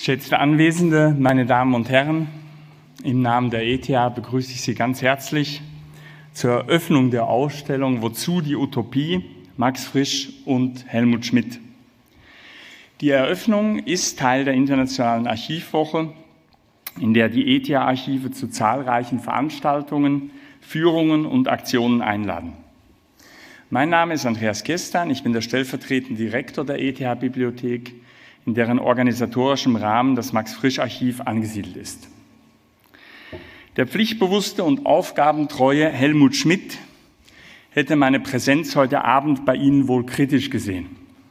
Geschätzte Anwesende, meine Damen und Herren, im Namen der ETH begrüße ich Sie ganz herzlich zur Eröffnung der Ausstellung Wozu die Utopie? Max Frisch und Helmut Schmidt. Die Eröffnung ist Teil der Internationalen Archivwoche, in der die ETH-Archive zu zahlreichen Veranstaltungen, Führungen und Aktionen einladen. Mein Name ist Andreas Kestan, ich bin der stellvertretende Direktor der ETH-Bibliothek, in deren organisatorischem Rahmen das Max-Frisch-Archiv angesiedelt ist. Der pflichtbewusste und aufgabentreue Helmut Schmidt hätte meine Präsenz heute Abend bei Ihnen wohl kritisch gesehen.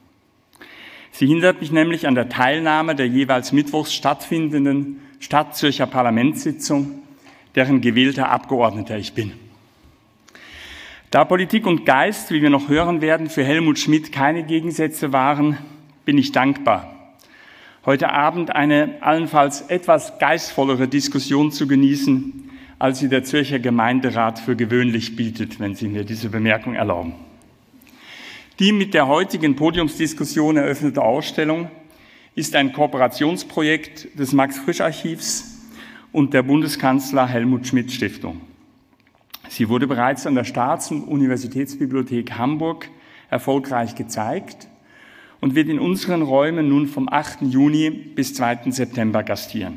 Sie hindert mich nämlich an der Teilnahme der jeweils mittwochs stattfindenden Stadtzürcher Parlamentssitzung, deren gewählter Abgeordneter ich bin. Da Politik und Geist, wie wir noch hören werden, für Helmut Schmidt keine Gegensätze waren, bin ich dankbar, heute Abend eine allenfalls etwas geistvollere Diskussion zu genießen, als sie der Zürcher Gemeinderat für gewöhnlich bietet, wenn Sie mir diese Bemerkung erlauben. Die mit der heutigen Podiumsdiskussion eröffnete Ausstellung ist ein Kooperationsprojekt des Max-Frisch-Archivs und der Bundeskanzler Helmut Schmidt Stiftung. Sie wurde bereits an der Staats- und Universitätsbibliothek Hamburg erfolgreich gezeigt und wird in unseren Räumen nun vom 8. Juni bis 2. September gastieren.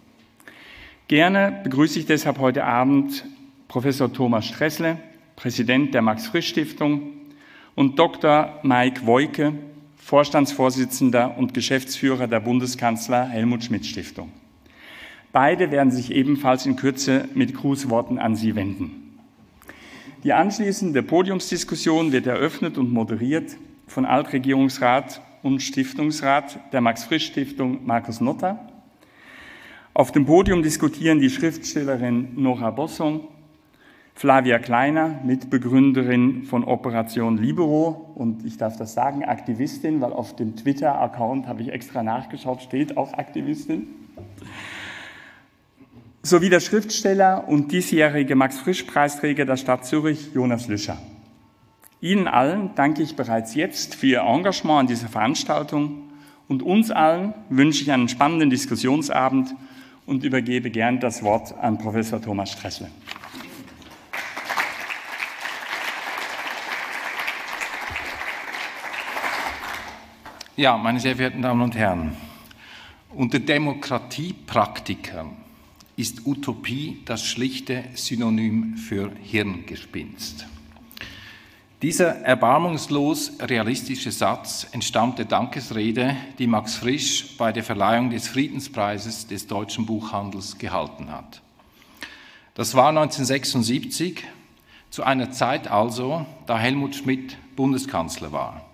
Gerne begrüße ich deshalb heute Abend Professor Thomas Stressle, Präsident der Max-Frisch-Stiftung, und Dr. Mike Woike, Vorstandsvorsitzender und Geschäftsführer der Bundeskanzler Helmut Schmidt Stiftung. Beide werden sich ebenfalls in Kürze mit Grußworten an Sie wenden. Die anschließende Podiumsdiskussion wird eröffnet und moderiert von Altregierungsrat und Stiftungsrat der Max-Frisch-Stiftung Markus Notter. Auf dem Podium diskutieren die Schriftstellerin Nora Bossong, Flavia Kleiner, Mitbegründerin von Operation Libero und ich darf das sagen, Aktivistin, weil auf dem Twitter-Account, habe ich extra nachgeschaut, steht auch Aktivistin, sowie der Schriftsteller und diesjährige Max-Frisch-Preisträger der Stadt Zürich, Jonas Lüscher. Ihnen allen danke ich bereits jetzt für Ihr Engagement an dieser Veranstaltung und uns allen wünsche ich einen spannenden Diskussionsabend und übergebe gern das Wort an Professor Thomas Stressle. Ja, meine sehr verehrten Damen und Herren, unter Demokratiepraktikern ist Utopie das schlichte Synonym für Hirngespinst. Dieser erbarmungslos realistische Satz entstammt der Dankesrede, die Max Frisch bei der Verleihung des Friedenspreises des deutschen Buchhandels gehalten hat. Das war 1976, zu einer Zeit also, da Helmut Schmidt Bundeskanzler war.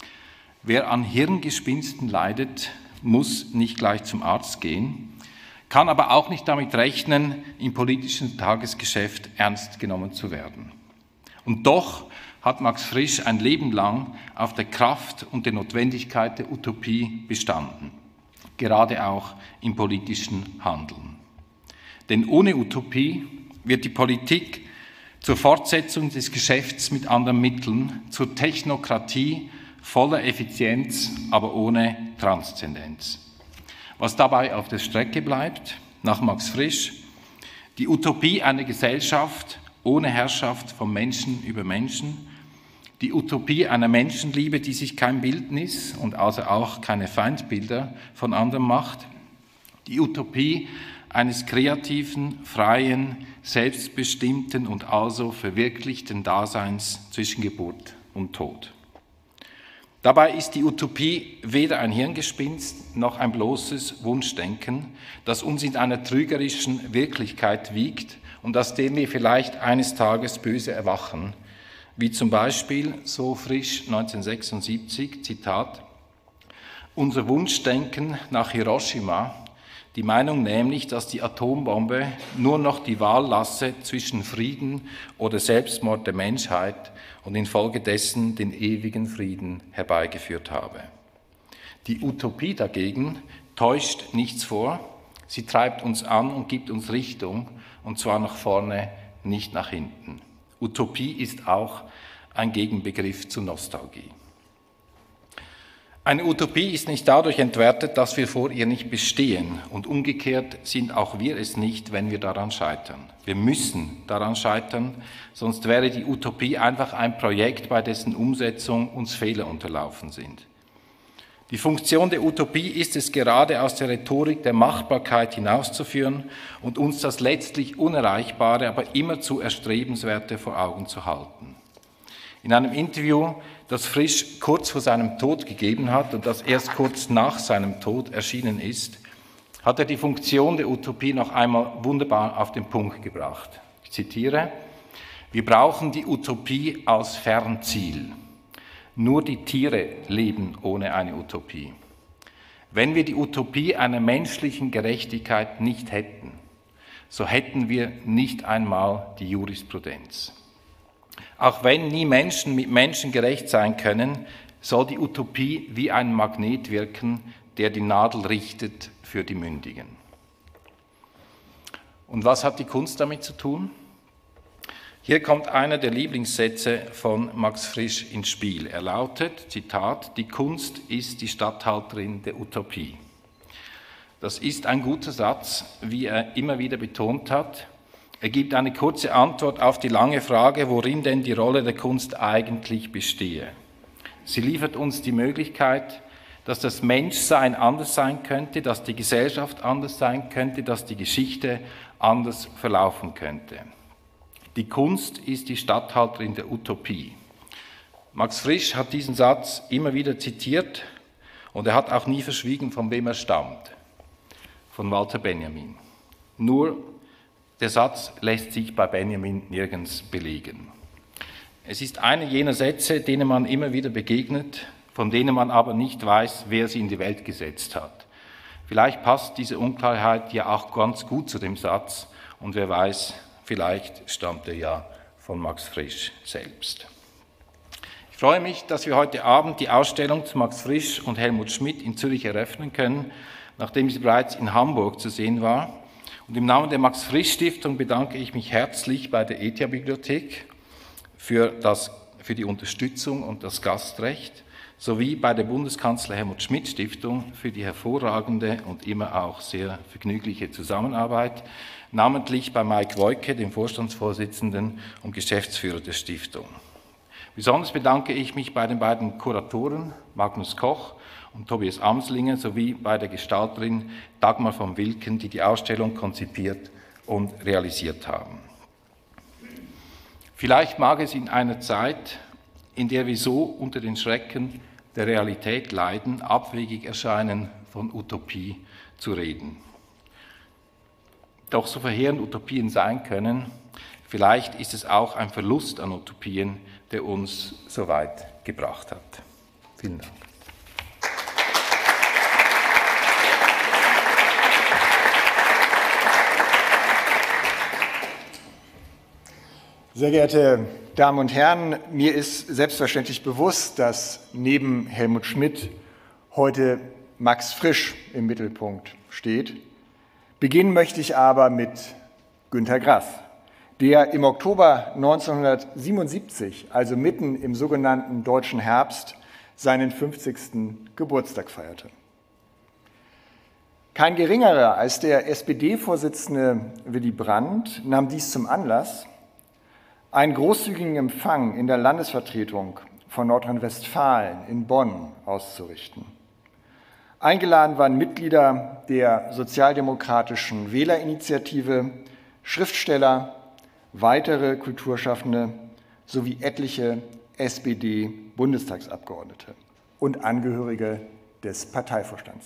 Wer an Hirngespinsten leidet, muss nicht gleich zum Arzt gehen, kann aber auch nicht damit rechnen, im politischen Tagesgeschäft ernst genommen zu werden. Und doch hat Max Frisch ein Leben lang auf der Kraft und der Notwendigkeit der Utopie bestanden, gerade auch im politischen Handeln. Denn ohne Utopie wird die Politik zur Fortsetzung des Geschäfts mit anderen Mitteln, zur Technokratie voller Effizienz, aber ohne Transzendenz. Was dabei auf der Strecke bleibt, nach Max Frisch, die Utopie einer Gesellschaft ohne Herrschaft von Menschen über Menschen, die Utopie einer Menschenliebe, die sich kein Bildnis und also auch keine Feindbilder von anderen macht, die Utopie eines kreativen, freien, selbstbestimmten und also verwirklichten Daseins zwischen Geburt und Tod. Dabei ist die Utopie weder ein Hirngespinst noch ein bloßes Wunschdenken, das uns in einer trügerischen Wirklichkeit wiegt und aus dem wir vielleicht eines Tages böse erwachen, wie zum Beispiel, so Frisch 1976, Zitat, unser Wunschdenken nach Hiroshima, die Meinung nämlich, dass die Atombombe nur noch die Wahl lasse zwischen Frieden oder Selbstmord der Menschheit und infolgedessen den ewigen Frieden herbeigeführt habe. Die Utopie dagegen täuscht nichts vor, sie treibt uns an und gibt uns Richtung, und zwar nach vorne, nicht nach hinten. Utopie ist auch ein Gegenbegriff zu Nostalgie. Eine Utopie ist nicht dadurch entwertet, dass wir vor ihr nicht bestehen. Und umgekehrt sind auch wir es nicht, wenn wir daran scheitern. Wir müssen daran scheitern, sonst wäre die Utopie einfach ein Projekt, bei dessen Umsetzung uns Fehler unterlaufen sind. Die Funktion der Utopie ist es, gerade aus der Rhetorik der Machbarkeit hinauszuführen und uns das letztlich Unerreichbare, aber immerzu Erstrebenswerte vor Augen zu halten. In einem Interview, das Frisch kurz vor seinem Tod gegeben hat und das erst kurz nach seinem Tod erschienen ist, hat er die Funktion der Utopie noch einmal wunderbar auf den Punkt gebracht. Ich zitiere: Wir brauchen die Utopie als Fernziel. Nur die Tiere leben ohne eine Utopie. Wenn wir die Utopie einer menschlichen Gerechtigkeit nicht hätten, so hätten wir nicht einmal die Jurisprudenz. Auch wenn nie Menschen mit Menschen gerecht sein können, soll die Utopie wie ein Magnet wirken, der die Nadel richtet für die Mündigen. Und was hat die Kunst damit zu tun? Hier kommt einer der Lieblingssätze von Max Frisch ins Spiel. Er lautet, Zitat, die Kunst ist die Statthalterin der Utopie. Das ist ein guter Satz, wie er immer wieder betont hat. Er gibt eine kurze Antwort auf die lange Frage, worin denn die Rolle der Kunst eigentlich bestehe. Sie liefert uns die Möglichkeit, dass das Menschsein anders sein könnte, dass die Gesellschaft anders sein könnte, dass die Geschichte anders verlaufen könnte. Die Kunst ist die Statthalterin der Utopie. Max Frisch hat diesen Satz immer wieder zitiert und er hat auch nie verschwiegen, von wem er stammt. Von Walter Benjamin. Nur der Satz lässt sich bei Benjamin nirgends belegen. Es ist einer jener Sätze, denen man immer wieder begegnet, von denen man aber nicht weiß, wer sie in die Welt gesetzt hat. Vielleicht passt diese Unklarheit ja auch ganz gut zu dem Satz und wer weiß, vielleicht stammt er ja von Max Frisch selbst. Ich freue mich, dass wir heute Abend die Ausstellung zu Max Frisch und Helmut Schmidt in Zürich eröffnen können, nachdem sie bereits in Hamburg zu sehen war. Und im Namen der Max-Frisch-Stiftung bedanke ich mich herzlich bei der ETH-Bibliothek für die Unterstützung und das Gastrecht, sowie bei der Bundeskanzler Helmut Schmidt-Stiftung für die hervorragende und immer auch sehr vergnügliche Zusammenarbeit, namentlich bei Mike Woike, dem Vorstandsvorsitzenden und Geschäftsführer der Stiftung. Besonders bedanke ich mich bei den beiden Kuratoren, Magnus Koch und Tobias Amslinger, sowie bei der Gestalterin Dagmar von Wilken, die die Ausstellung konzipiert und realisiert haben. Vielleicht mag es in einer Zeit, in der wir so unter den Schrecken der Realität leiden, abwegig erscheinen, von Utopie zu reden. Doch so verheerend Utopien sein können, vielleicht ist es auch ein Verlust an Utopien, der uns so weit gebracht hat. Vielen Dank. Sehr geehrte Damen und Herren, mir ist selbstverständlich bewusst, dass neben Helmut Schmidt heute Max Frisch im Mittelpunkt steht. Beginnen möchte ich aber mit Günter Grass, der im Oktober 1977, also mitten im sogenannten Deutschen Herbst, seinen 50. Geburtstag feierte. Kein geringerer als der SPD-Vorsitzende Willy Brandt nahm dies zum Anlass, einen großzügigen Empfang in der Landesvertretung von Nordrhein-Westfalen in Bonn auszurichten. Eingeladen waren Mitglieder der sozialdemokratischen Wählerinitiative, Schriftsteller, weitere Kulturschaffende sowie etliche SPD-Bundestagsabgeordnete und Angehörige des Parteivorstands.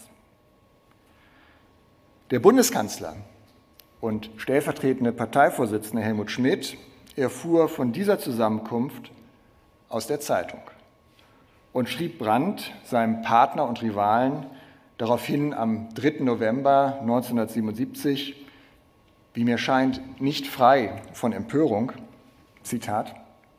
Der Bundeskanzler und stellvertretende Parteivorsitzende Helmut Schmidt erfuhr von dieser Zusammenkunft aus der Zeitung und schrieb Brandt, seinem Partner und Rivalen, daraufhin am 3. November 1977, wie mir scheint, nicht frei von Empörung, Zitat: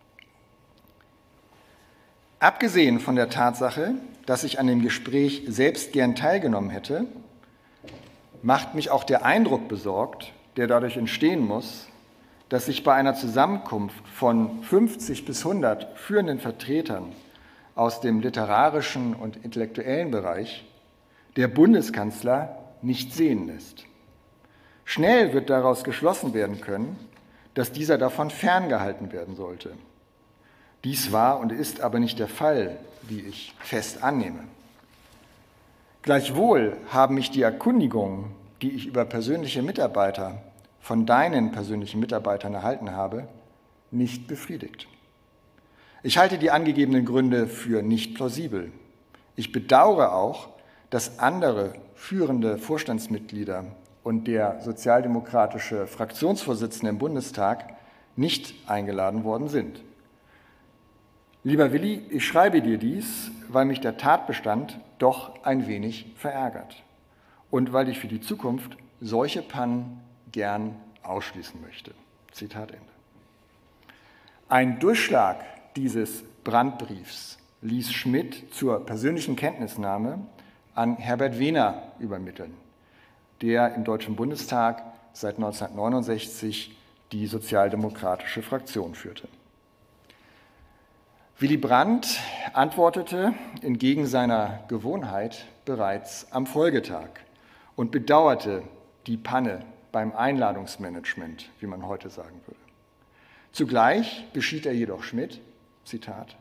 Abgesehen von der Tatsache, dass ich an dem Gespräch selbst gern teilgenommen hätte, macht mich auch der Eindruck besorgt, der dadurch entstehen muss, dass sich bei einer Zusammenkunft von 50 bis 100 führenden Vertretern aus dem literarischen und intellektuellen Bereich der Bundeskanzler nicht sehen lässt. Schnell wird daraus geschlossen werden können, dass dieser davon ferngehalten werden sollte. Dies war und ist aber nicht der Fall, wie ich fest annehme. Gleichwohl haben mich die Erkundigungen, die ich über persönliche Mitarbeiter von deinen persönlichen Mitarbeitern erhalten habe, nicht befriedigt. Ich halte die angegebenen Gründe für nicht plausibel. Ich bedauere auch, dass andere führende Vorstandsmitglieder und der sozialdemokratische Fraktionsvorsitzende im Bundestag nicht eingeladen worden sind. Lieber Willi, ich schreibe dir dies, weil mich der Tatbestand doch ein wenig verärgert und weil ich für die Zukunft solche Pannen gern ausschließen möchte. Zitat Ende. Ein Durchschlag dieses Brandbriefs ließ Schmidt zur persönlichen Kenntnisnahme an Herbert Wehner übermitteln, der im Deutschen Bundestag seit 1969 die sozialdemokratische Fraktion führte. Willy Brandt antwortete entgegen seiner Gewohnheit bereits am Folgetag und bedauerte die Panne beim Einladungsmanagement, wie man heute sagen würde. Zugleich beschied er jedoch Schmidt, Zitat,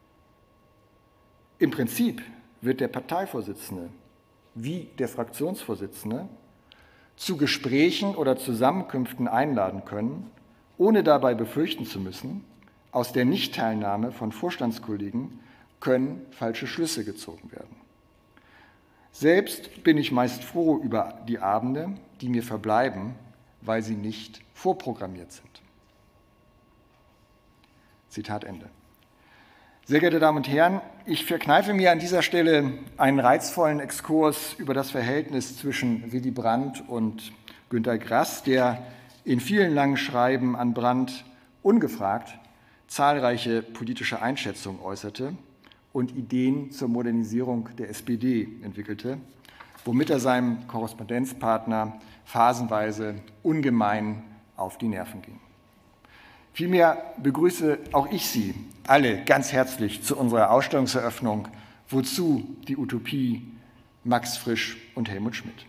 im Prinzip wird der Parteivorsitzende wie der Fraktionsvorsitzende zu Gesprächen oder Zusammenkünften einladen können, ohne dabei befürchten zu müssen, aus der Nichtteilnahme von Vorstandskollegen können falsche Schlüsse gezogen werden. Selbst bin ich meist froh über die Abende, die mir verbleiben, weil sie nicht vorprogrammiert sind. Zitat Ende. Sehr geehrte Damen und Herren, ich verkneife mir an dieser Stelle einen reizvollen Exkurs über das Verhältnis zwischen Willy Brandt und Günter Grass, der in vielen langen Schreiben an Brandt ungefragt zahlreiche politische Einschätzungen äußerte und Ideen zur Modernisierung der SPD entwickelte, womit er seinem Korrespondenzpartner phasenweise ungemein auf die Nerven ging. Vielmehr begrüße auch ich Sie alle ganz herzlich zu unserer Ausstellungseröffnung Wozu die Utopie? Max Frisch und Helmut Schmidt.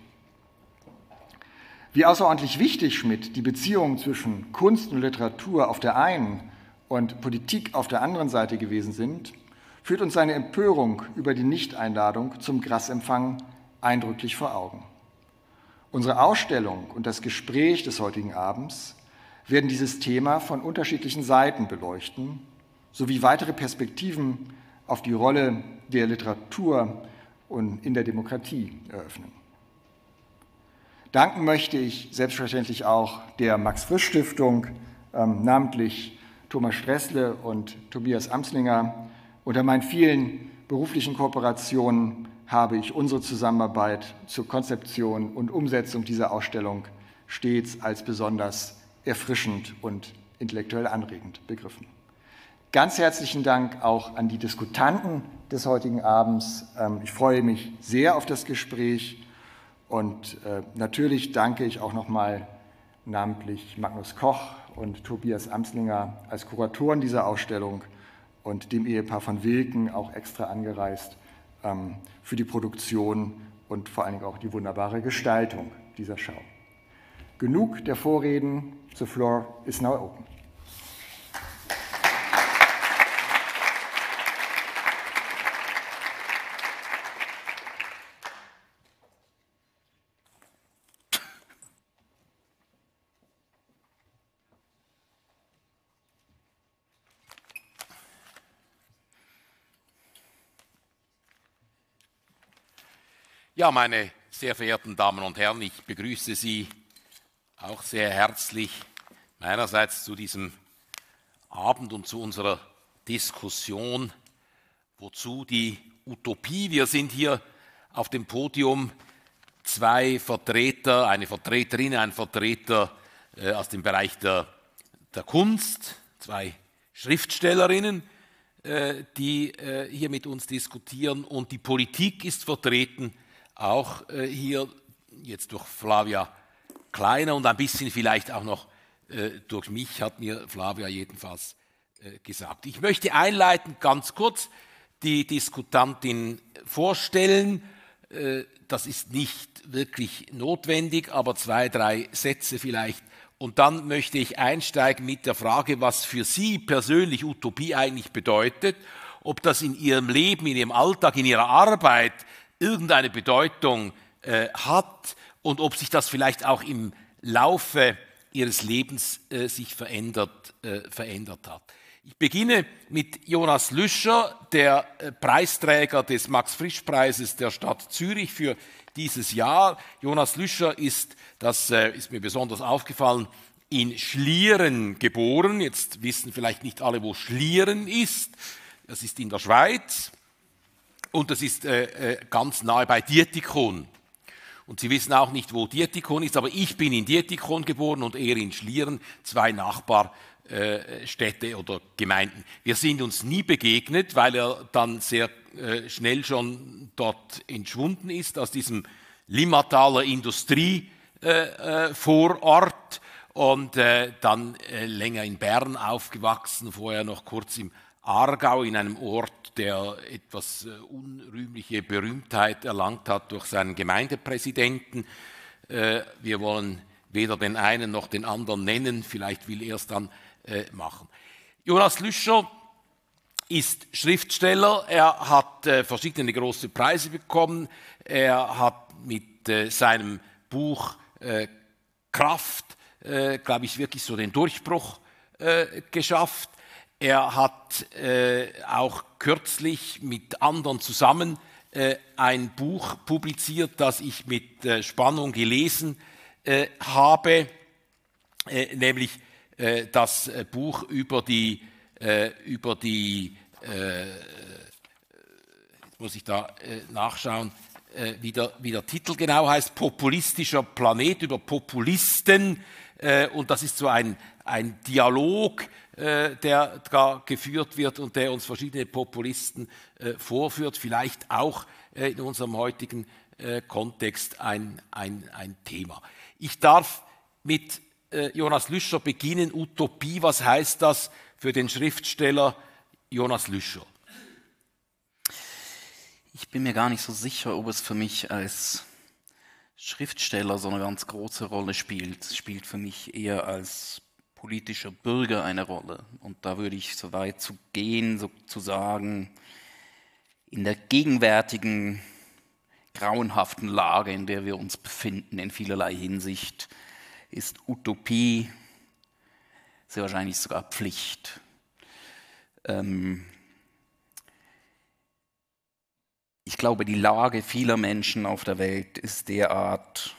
Wie außerordentlich wichtig Schmidt die Beziehung zwischen Kunst und Literatur auf der einen und Politik auf der anderen Seite gewesen sind, führt uns seine Empörung über die Nichteinladung zum Grass-Empfang eindrücklich vor Augen. Unsere Ausstellung und das Gespräch des heutigen Abends werden dieses Thema von unterschiedlichen Seiten beleuchten, sowie weitere Perspektiven auf die Rolle der Literatur und in der Demokratie eröffnen. Danken möchte ich selbstverständlich auch der Max-Frisch-Stiftung, namentlich Thomas Stressle und Tobias Amslinger. Unter meinen vielen beruflichen Kooperationen habe ich unsere Zusammenarbeit zur Konzeption und Umsetzung dieser Ausstellung stets als besonders erfrischend und intellektuell anregend begriffen. Ganz herzlichen Dank auch an die Diskutanten des heutigen Abends. Ich freue mich sehr auf das Gespräch und natürlich danke ich auch nochmal namentlich Magnus Koch und Tobias Amslinger als Kuratoren dieser Ausstellung und dem Ehepaar von Wilken, auch extra angereist, für die Produktion und vor allen Dingen auch die wunderbare Gestaltung dieser Schau. Genug der Vorreden. The floor is now open. Ja, meine sehr verehrten Damen und Herren, ich begrüße Sie auch sehr herzlich meinerseits zu diesem Abend und zu unserer Diskussion, wozu die Utopie. Wir sind hier auf dem Podium zwei Vertreter, eine Vertreterin, ein Vertreter aus dem Bereich der Kunst, zwei Schriftstellerinnen, die hier mit uns diskutieren, und die Politik ist vertreten, auch hier jetzt durch Flavia Kleiner und ein bisschen vielleicht auch noch durch mich, hat mir Flavia jedenfalls gesagt. Ich möchte einleitend ganz kurz die Diskutantin vorstellen. Das ist nicht wirklich notwendig, aber 2, 3 Sätze vielleicht. Und dann möchte ich einsteigen mit der Frage, was für Sie persönlich Utopie eigentlich bedeutet, ob das in Ihrem Leben, in Ihrem Alltag, in Ihrer Arbeit irgendeine Bedeutung hat und ob sich das vielleicht auch im Laufe Ihres Lebens sich verändert hat. Ich beginne mit Jonas Lüscher, der Preisträger des Max-Frisch-Preises der Stadt Zürich für dieses Jahr. Jonas Lüscher ist, das ist mir besonders aufgefallen, in Schlieren geboren. Jetzt wissen vielleicht nicht alle, wo Schlieren ist. Das ist in der Schweiz und das ist ganz nahe bei Dietikon. Und Sie wissen auch nicht, wo Dietikon ist, aber ich bin in Dietikon geboren und er in Schlieren, 2 Nachbarstädte oder Gemeinden. Wir sind uns nie begegnet, weil er dann sehr schnell schon dort entschwunden ist, aus diesem Limmataler Industrievorort und dann länger in Bern aufgewachsen, vorher noch kurz im Aargau in einem Ort, der etwas unrühmliche Berühmtheit erlangt hat durch seinen Gemeindepräsidenten. Wir wollen weder den einen noch den anderen nennen, vielleicht will er es dann machen. Jonas Lüscher ist Schriftsteller, er hat verschiedene große Preise bekommen, er hat mit seinem Buch Kraft, glaube ich, wirklich so den Durchbruch geschafft. Er hat auch kürzlich mit anderen zusammen ein Buch publiziert, das ich mit Spannung gelesen habe, nämlich das Buch über die jetzt muss ich da nachschauen, wie der Titel genau heißt, Populistischer Planet, über Populisten, und das ist so ein Dialog, der da geführt wird und der uns verschiedene Populisten vorführt, vielleicht auch in unserem heutigen Kontext ein Thema. Ich darf mit Jonas Lüscher beginnen. Utopie, was heißt das für den Schriftsteller Jonas Lüscher? Ich bin mir gar nicht so sicher, ob es für mich als Schriftsteller so eine ganz große Rolle spielt. Es spielt für mich eher als politischer Bürger eine Rolle. Und da würde ich so weit zu gehen, so zu sagen, in der gegenwärtigen grauenhaften Lage, in der wir uns befinden, in vielerlei Hinsicht, ist Utopie sehr wahrscheinlich sogar Pflicht. Ich glaube, die Lage vieler Menschen auf der Welt ist derart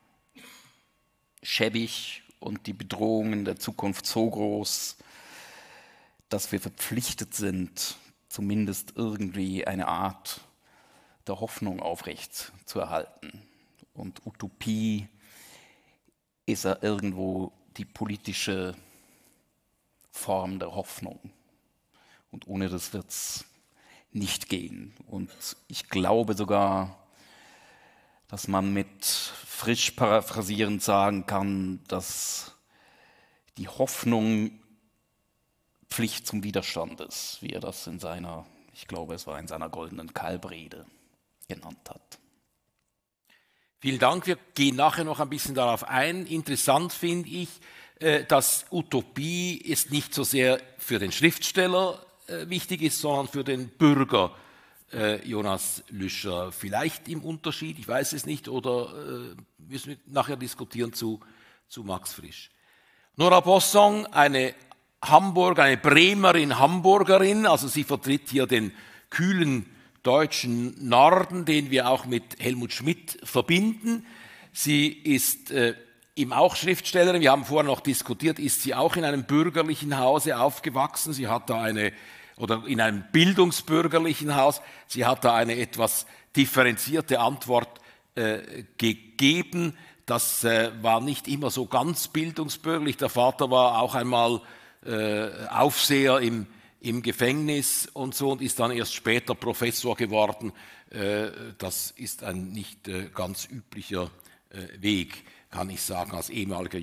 schäbig und die Bedrohungen der Zukunft so groß, dass wir verpflichtet sind, zumindest irgendwie eine Art der Hoffnung aufrecht zu erhalten. Und Utopie ist ja irgendwo die politische Form der Hoffnung. Und ohne das wird es nicht gehen. Und ich glaube sogar, dass man mit frisch paraphrasierend sagen kann, dass die Hoffnung Pflicht zum Widerstand ist, wie er das in seiner, ich glaube, es war in seiner goldenen Kalbrede genannt hat. Vielen Dank. Wir gehen nachher noch ein bisschen darauf ein. Interessant finde ich, dass Utopie ist nicht so sehr für den Schriftsteller wichtig ist, sondern für den Bürger Jonas Lüscher. Vielleicht im Unterschied, ich weiß es nicht, oder müssen wir nachher diskutieren zu Max Frisch. Nora Bossong, eine Bremerin, Hamburgerin, also sie vertritt hier den kühlen deutschen Norden, den wir auch mit Helmut Schmidt verbinden. Sie ist eben auch Schriftstellerin, wir haben vorher noch diskutiert, ist sie auch in einem bürgerlichen Hause aufgewachsen. Sie hat da oder in einem bildungsbürgerlichen Haus, sie hat da eine etwas differenzierte Antwort gegeben. Das war nicht immer so ganz bildungsbürgerlich. Der Vater war auch einmal Aufseher im Gefängnis und so und ist dann erst später Professor geworden. Das ist ein nicht ganz üblicher Weg, kann ich sagen, als ehemaliger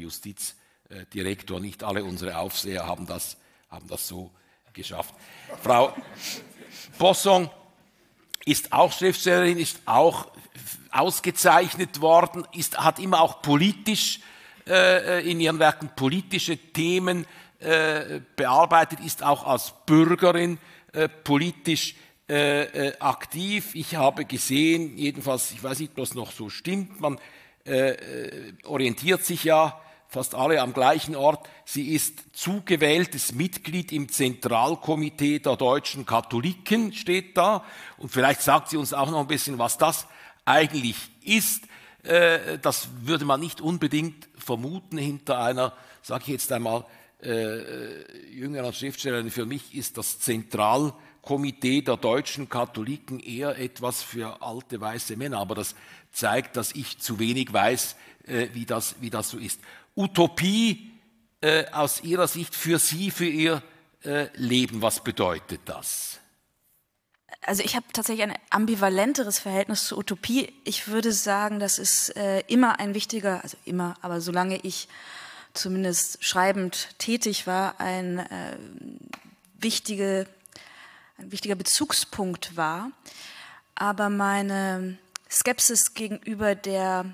Justizdirektor. Nicht alle unsere Aufseher haben das so geschafft. Posson ist auch Schriftstellerin, ist auch ausgezeichnet worden, hat immer auch politisch in ihren Werken politische Themen bearbeitet, ist auch als Bürgerin politisch aktiv. Ich habe gesehen, jedenfalls, ich weiß nicht, ob das noch so stimmt, man orientiert sich ja fast alle am gleichen Ort. Sie ist zugewähltes Mitglied im Zentralkomitee der deutschen Katholiken, steht da. Und vielleicht sagt sie uns auch noch ein bisschen, was das eigentlich ist. Das würde man nicht unbedingt vermuten hinter einer, sage ich jetzt einmal, jüngeren Schriftstellerin. Für mich ist das Zentralkomitee der deutschen Katholiken eher etwas für alte weiße Männer. Aber das zeigt, dass ich zu wenig weiß, wie das so ist. Utopie aus Ihrer Sicht für Sie, für Ihr Leben, was bedeutet das? Also ich habe tatsächlich ein ambivalenteres Verhältnis zur Utopie. Ich würde sagen, das ist immer ein wichtiger, also immer, aber solange ich zumindest schreibend tätig war, ein wichtiger Bezugspunkt war. Aber meine Skepsis gegenüber der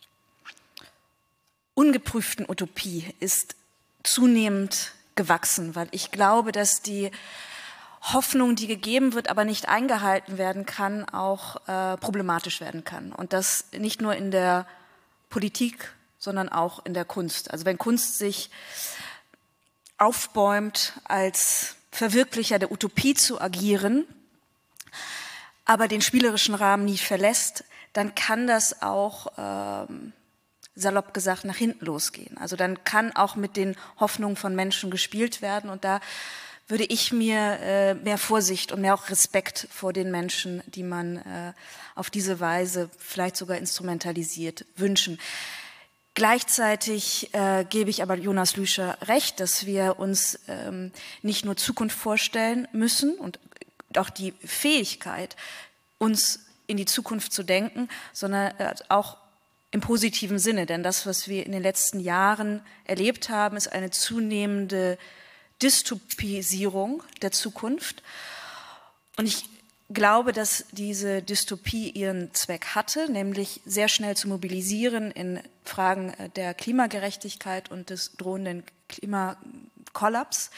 ungeprüften Utopie ist zunehmend gewachsen, weil ich glaube, dass die Hoffnung, die gegeben wird, aber nicht eingehalten werden kann, auch problematisch werden kann. Und das nicht nur in der Politik, sondern auch in der Kunst. Also wenn Kunst sich aufbäumt, als Verwirklicher der Utopie zu agieren, aber den spielerischen Rahmen nie verlässt, dann kann das auch salopp gesagt, nach hinten losgehen. Also dann kann auch mit den Hoffnungen von Menschen gespielt werden und da würde ich mir mehr Vorsicht und mehr auch Respekt vor den Menschen, die man auf diese Weise vielleicht sogar instrumentalisiert, wünschen. Gleichzeitig gebe ich aber Jonas Lüscher recht, dass wir uns nicht nur Zukunft vorstellen müssen und auch die Fähigkeit, uns in die Zukunft zu denken, sondern auch im positiven Sinne. Denn das, was wir in den letzten Jahren erlebt haben, ist eine zunehmende Dystopisierung der Zukunft. Und ich glaube, dass diese Dystopie ihren Zweck hatte, nämlich sehr schnell zu mobilisieren in Fragen der Klimagerechtigkeit und des drohenden Klimakollaps.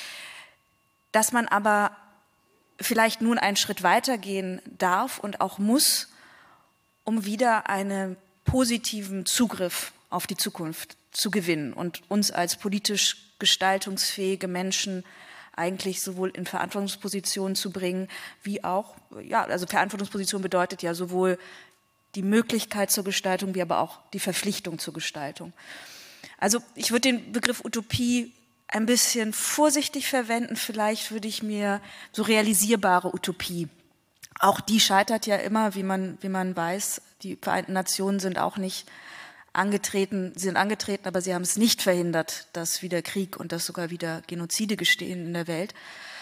Dass man aber vielleicht nun einen Schritt weitergehen darf und auch muss, um wieder einen positiven Zugriff auf die Zukunft zu gewinnen und uns als politisch gestaltungsfähige Menschen eigentlich sowohl in Verantwortungspositionen zu bringen, wie auch, ja, also Verantwortungsposition bedeutet ja sowohl die Möglichkeit zur Gestaltung, wie aber auch die Verpflichtung zur Gestaltung. Also ich würde den Begriff Utopie ein bisschen vorsichtig verwenden, vielleicht würde ich mir so realisierbare Utopie. Auch die scheitert ja immer, wie man weiß. Die Vereinten Nationen sind auch nicht angetreten, aber sie haben es nicht verhindert, dass wieder Krieg und dass sogar wieder Genozide geschehen in der Welt.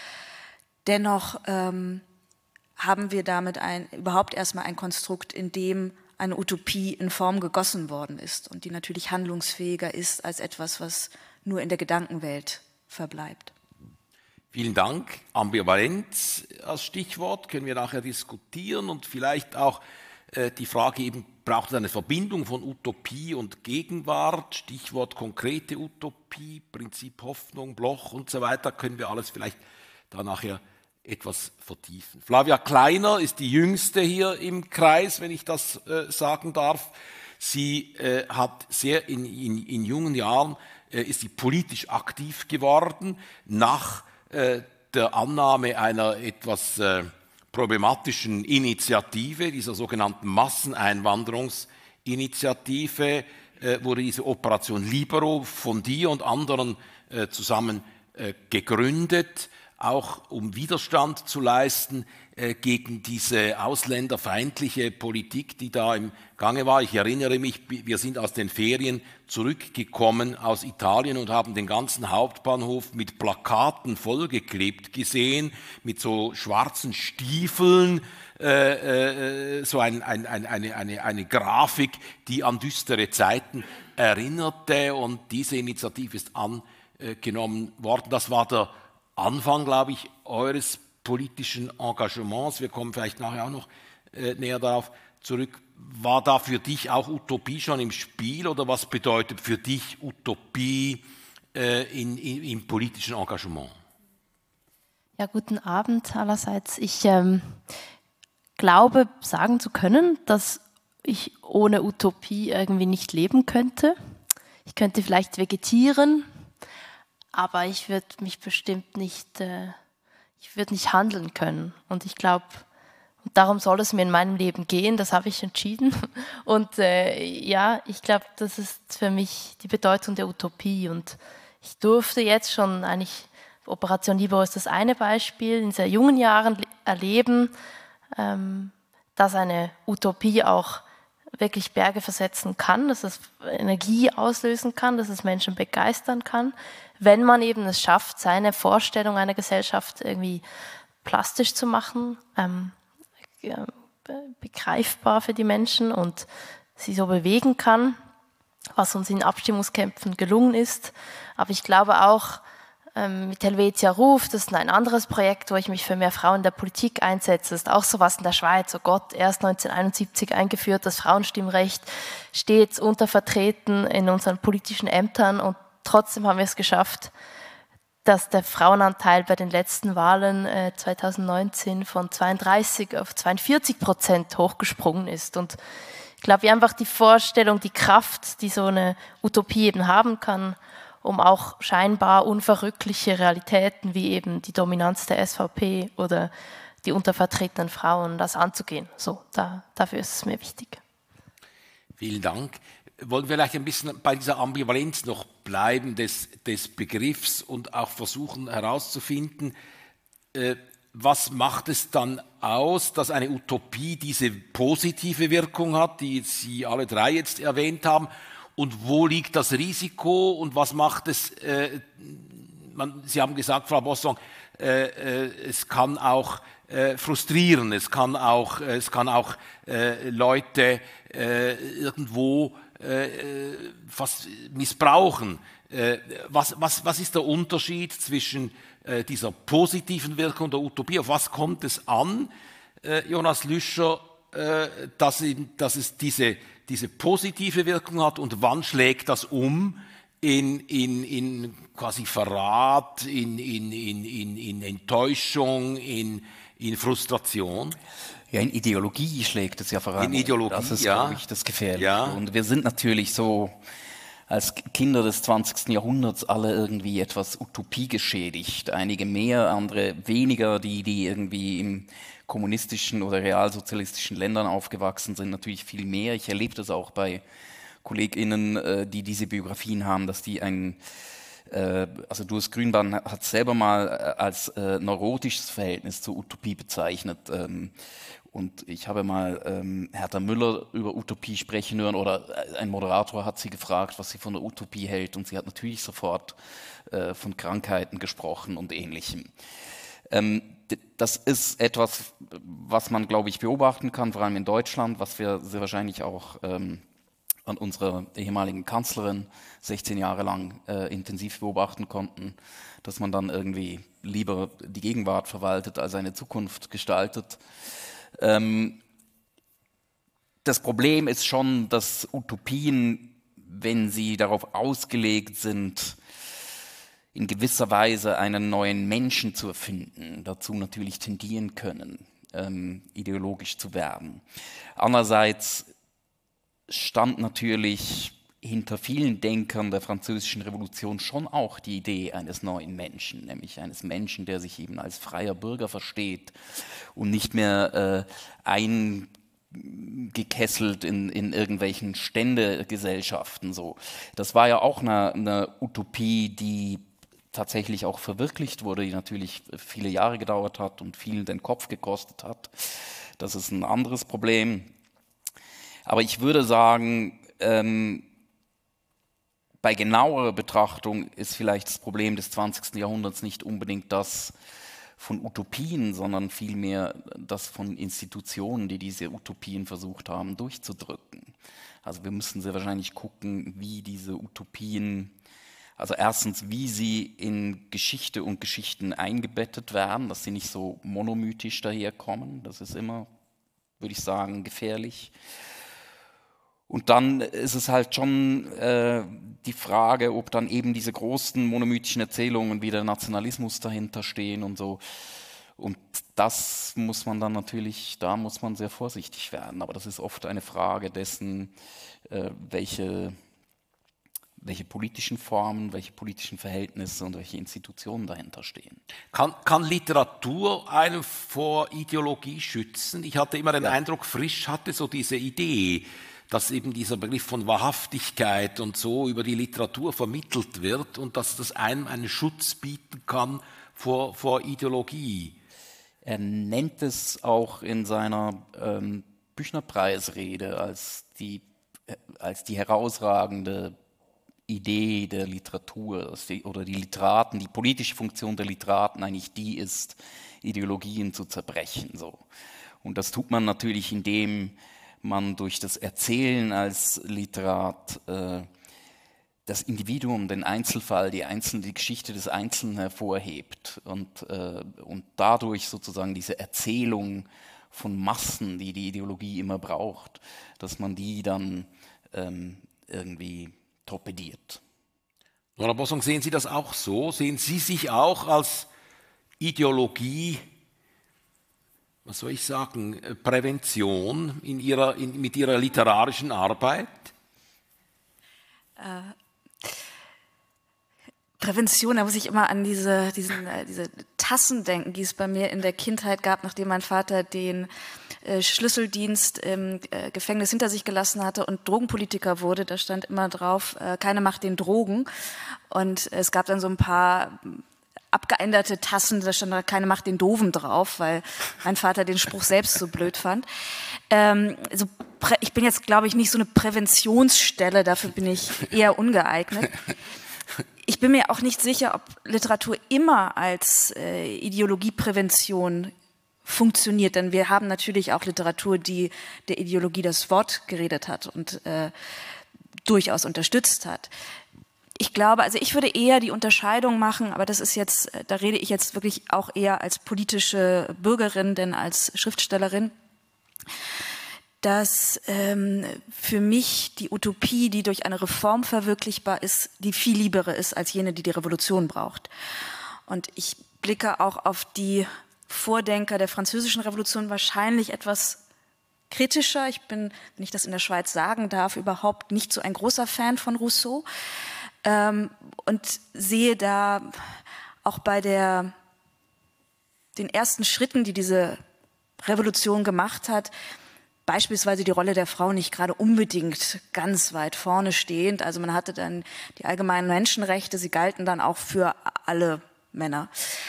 Dennoch haben wir damit überhaupt erstmal ein Konstrukt, in dem eine Utopie in Form gegossen worden ist und die natürlich handlungsfähiger ist als etwas, was nur in der Gedankenwelt verbleibt. Vielen Dank. Ambivalenz als Stichwort können wir nachher diskutieren und vielleicht auch die Frage eben, braucht es eine Verbindung von Utopie und Gegenwart, Stichwort konkrete Utopie, Prinzip Hoffnung, Bloch und so weiter, können wir alles vielleicht da nachher etwas vertiefen. Flavia Kleiner ist die Jüngste hier im Kreis, wenn ich das sagen darf. Sie hat sehr in jungen Jahren, ist sie politisch aktiv geworden, nach der Annahme einer etwas problematischen Initiative, dieser sogenannten Masseneinwanderungsinitiative, wurde diese Operation Libero von dir und anderen zusammen gegründet, auch um Widerstand zu leisten gegen diese ausländerfeindliche Politik, die da im Gange war. Ich erinnere mich, wir sind aus den Ferien zurückgekommen aus Italien und haben den ganzen Hauptbahnhof mit Plakaten vollgeklebt gesehen, mit so schwarzen Stiefeln, so eine Grafik, die an düstere Zeiten erinnerte, und diese Initiative ist angenommen worden. Das war der Anfang, glaube ich, eures politischen Engagements, wir kommen vielleicht nachher auch noch näher darauf zurück, war da für dich auch Utopie schon im Spiel oder was bedeutet für dich Utopie im politischen Engagement? Ja, guten Abend allerseits. Ich glaube, sagen zu können, dass ich ohne Utopie irgendwie nicht leben könnte. Ich könnte vielleicht vegetieren, aber ich würde mich bestimmt nicht, ich würde nicht handeln können. Und ich glaube, darum soll es mir in meinem Leben gehen, das habe ich entschieden. Und ja, ich glaube, das ist für mich die Bedeutung der Utopie. Und ich durfte jetzt schon eigentlich, Operation Libero ist das eine Beispiel, in sehr jungen Jahren erleben, dass eine Utopie auch wirklich Berge versetzen kann, dass es Energie auslösen kann, dass es Menschen begeistern kann, wenn man eben es schafft, seine Vorstellung einer Gesellschaft irgendwie plastisch zu machen, begreifbar für die Menschen und sie so bewegen kann, was uns in Abstimmungskämpfen gelungen ist. Aber ich glaube auch, mit Helvetia ruft, das ist ein anderes Projekt, wo ich mich für mehr Frauen in der Politik einsetze. Das ist auch sowas in der Schweiz. Oh Gott, erst 1971 eingeführt, das Frauenstimmrecht, stets untervertreten in unseren politischen Ämtern und trotzdem haben wir es geschafft, dass der Frauenanteil bei den letzten Wahlen 2019 von 32 auf 42% hochgesprungen ist. Und ich glaube, wie einfach die Vorstellung, die Kraft, die so eine Utopie eben haben kann, um auch scheinbar unverrückliche Realitäten wie eben die Dominanz der SVP oder die untervertretenen Frauen, das anzugehen. So, dafür ist es mir wichtig. Vielen Dank. Wollen wir vielleicht ein bisschen bei dieser Ambivalenz noch bleiben des Begriffs und auch versuchen herauszufinden, was macht es dann aus, dass eine Utopie diese positive Wirkung hat, die Sie alle drei jetzt erwähnt haben, und wo liegt das Risiko und was macht es, Sie haben gesagt, Frau Bosson, es kann auch frustrieren, es kann auch Leute irgendwo fast missbrauchen. Was ist der Unterschied zwischen dieser positiven Wirkung der Utopie? Auf was kommt es an, Jonas Lüscher, dass es diese positive Wirkung hat und wann schlägt das um in quasi Verrat, in Enttäuschung, in Frustration? Ja, in Ideologie schlägt es ja voran. In Ideologie, das ist, ja. glaube ich, das Gefährliche. Ja. Und wir sind natürlich so als Kinder des 20. Jahrhunderts alle irgendwie etwas Utopie geschädigt. Einige mehr, andere weniger, die irgendwie im kommunistischen oder realsozialistischen Ländern aufgewachsen sind, natürlich viel mehr. Ich erlebe das auch bei KollegInnen, die diese Biografien haben, dass die also Doris Grünbaum hat es selber mal als neurotisches Verhältnis zur Utopie bezeichnet. Und ich habe mal Hertha Müller über Utopie sprechen hören oder ein Moderator hat sie gefragt, was sie von der Utopie hält und sie hat natürlich sofort von Krankheiten gesprochen und Ähnlichem. Das ist etwas, was man, glaube ich, beobachten kann, vor allem in Deutschland, was wir sehr wahrscheinlich auch an unserer ehemaligen Kanzlerin 16 Jahre lang intensiv beobachten konnten, dass man dann irgendwie lieber die Gegenwart verwaltet als eine Zukunft gestaltet. Das Problem ist schon, dass Utopien, wenn sie darauf ausgelegt sind, in gewisser Weise einen neuen Menschen zu erfinden, dazu natürlich tendieren können, ideologisch zu werden. Andererseits stand natürlich hinter vielen Denkern der Französischen Revolution schon auch die Idee eines neuen Menschen, nämlich eines Menschen, der sich eben als freier Bürger versteht und nicht mehr eingekesselt in irgendwelchen Ständegesellschaften. So. Das war ja auch eine Utopie, die tatsächlich auch verwirklicht wurde, die natürlich viele Jahre gedauert hat und vielen den Kopf gekostet hat. Das ist ein anderes Problem. Aber ich würde sagen, bei genauerer Betrachtung ist vielleicht das Problem des 20. Jahrhunderts nicht unbedingt das von Utopien, sondern vielmehr das von Institutionen, die diese Utopien versucht haben durchzudrücken. Also wir müssen sehr wahrscheinlich gucken, wie diese Utopien Also erstens, wie sie in Geschichte und Geschichten eingebettet werden, dass sie nicht so monomythisch daherkommen. Das ist immer, würde ich sagen, gefährlich. Und dann ist es halt schon die Frage, ob dann eben diese großen monomythischen Erzählungen wie der Nationalismus dahinter stehen und so. Und das muss man dann natürlich, da muss man sehr vorsichtig werden. Aber das ist oft eine Frage dessen, welche politischen Formen, welche politischen Verhältnisse und welche Institutionen dahinter stehen. Kann Literatur einen vor Ideologie schützen? Ich hatte immer den Eindruck, Frisch hatte so diese Idee, dass eben dieser Begriff von Wahrhaftigkeit und so über die Literatur vermittelt wird und dass das einem einen Schutz bieten kann vor Ideologie. Er nennt es auch in seiner Büchnerpreisrede als die herausragende Idee der Literatur oder die Literaten, die politische Funktion der Literaten eigentlich die ist, Ideologien zu zerbrechen. So. Und das tut man natürlich, indem man durch das Erzählen als Literat das Individuum, den Einzelfall, die Geschichte des Einzelnen hervorhebt und dadurch sozusagen diese Erzählung von Massen, die die Ideologie immer braucht, dass man die dann irgendwie torpediert. Nora Bossong, sehen Sie das auch so? Sehen Sie sich auch als Ideologie, was soll ich sagen, Prävention mit Ihrer literarischen Arbeit? Prävention, da muss ich immer an diese Tassen denken, die es bei mir in der Kindheit gab, nachdem mein Vater den Schlüsseldienst im Gefängnis hinter sich gelassen hatte und Drogenpolitiker wurde. Da stand immer drauf, keine Macht den Drogen. Und es gab dann so ein paar abgeänderte Tassen, da stand keine Macht den Doofen drauf, weil mein Vater den Spruch selbst so blöd fand. Ich bin jetzt, glaube ich, nicht so eine Präventionsstelle, dafür bin ich eher ungeeignet. Ich bin mir auch nicht sicher, ob Literatur immer als Ideologieprävention funktioniert, denn wir haben natürlich auch Literatur, die der Ideologie das Wort geredet hat und durchaus unterstützt hat. Ich glaube, also ich würde eher die Unterscheidung machen, aber das ist jetzt, da rede ich jetzt wirklich auch eher als politische Bürgerin, denn als Schriftstellerin, dass für mich die Utopie, die durch eine Reform verwirklichbar ist, die viel liebere ist als jene, die die Revolution braucht. Und ich blicke auch auf die Vordenker der Französischen Revolution wahrscheinlich etwas kritischer. Ich bin, wenn ich das in der Schweiz sagen darf, überhaupt nicht so ein großer Fan von Rousseau und sehe da auch bei den ersten Schritten, die diese Revolution gemacht hat, beispielsweise die Rolle der Frau nicht gerade unbedingt ganz weit vorne stehend. Also man hatte dann die allgemeinen Menschenrechte, sie galten dann auch für alle Männer.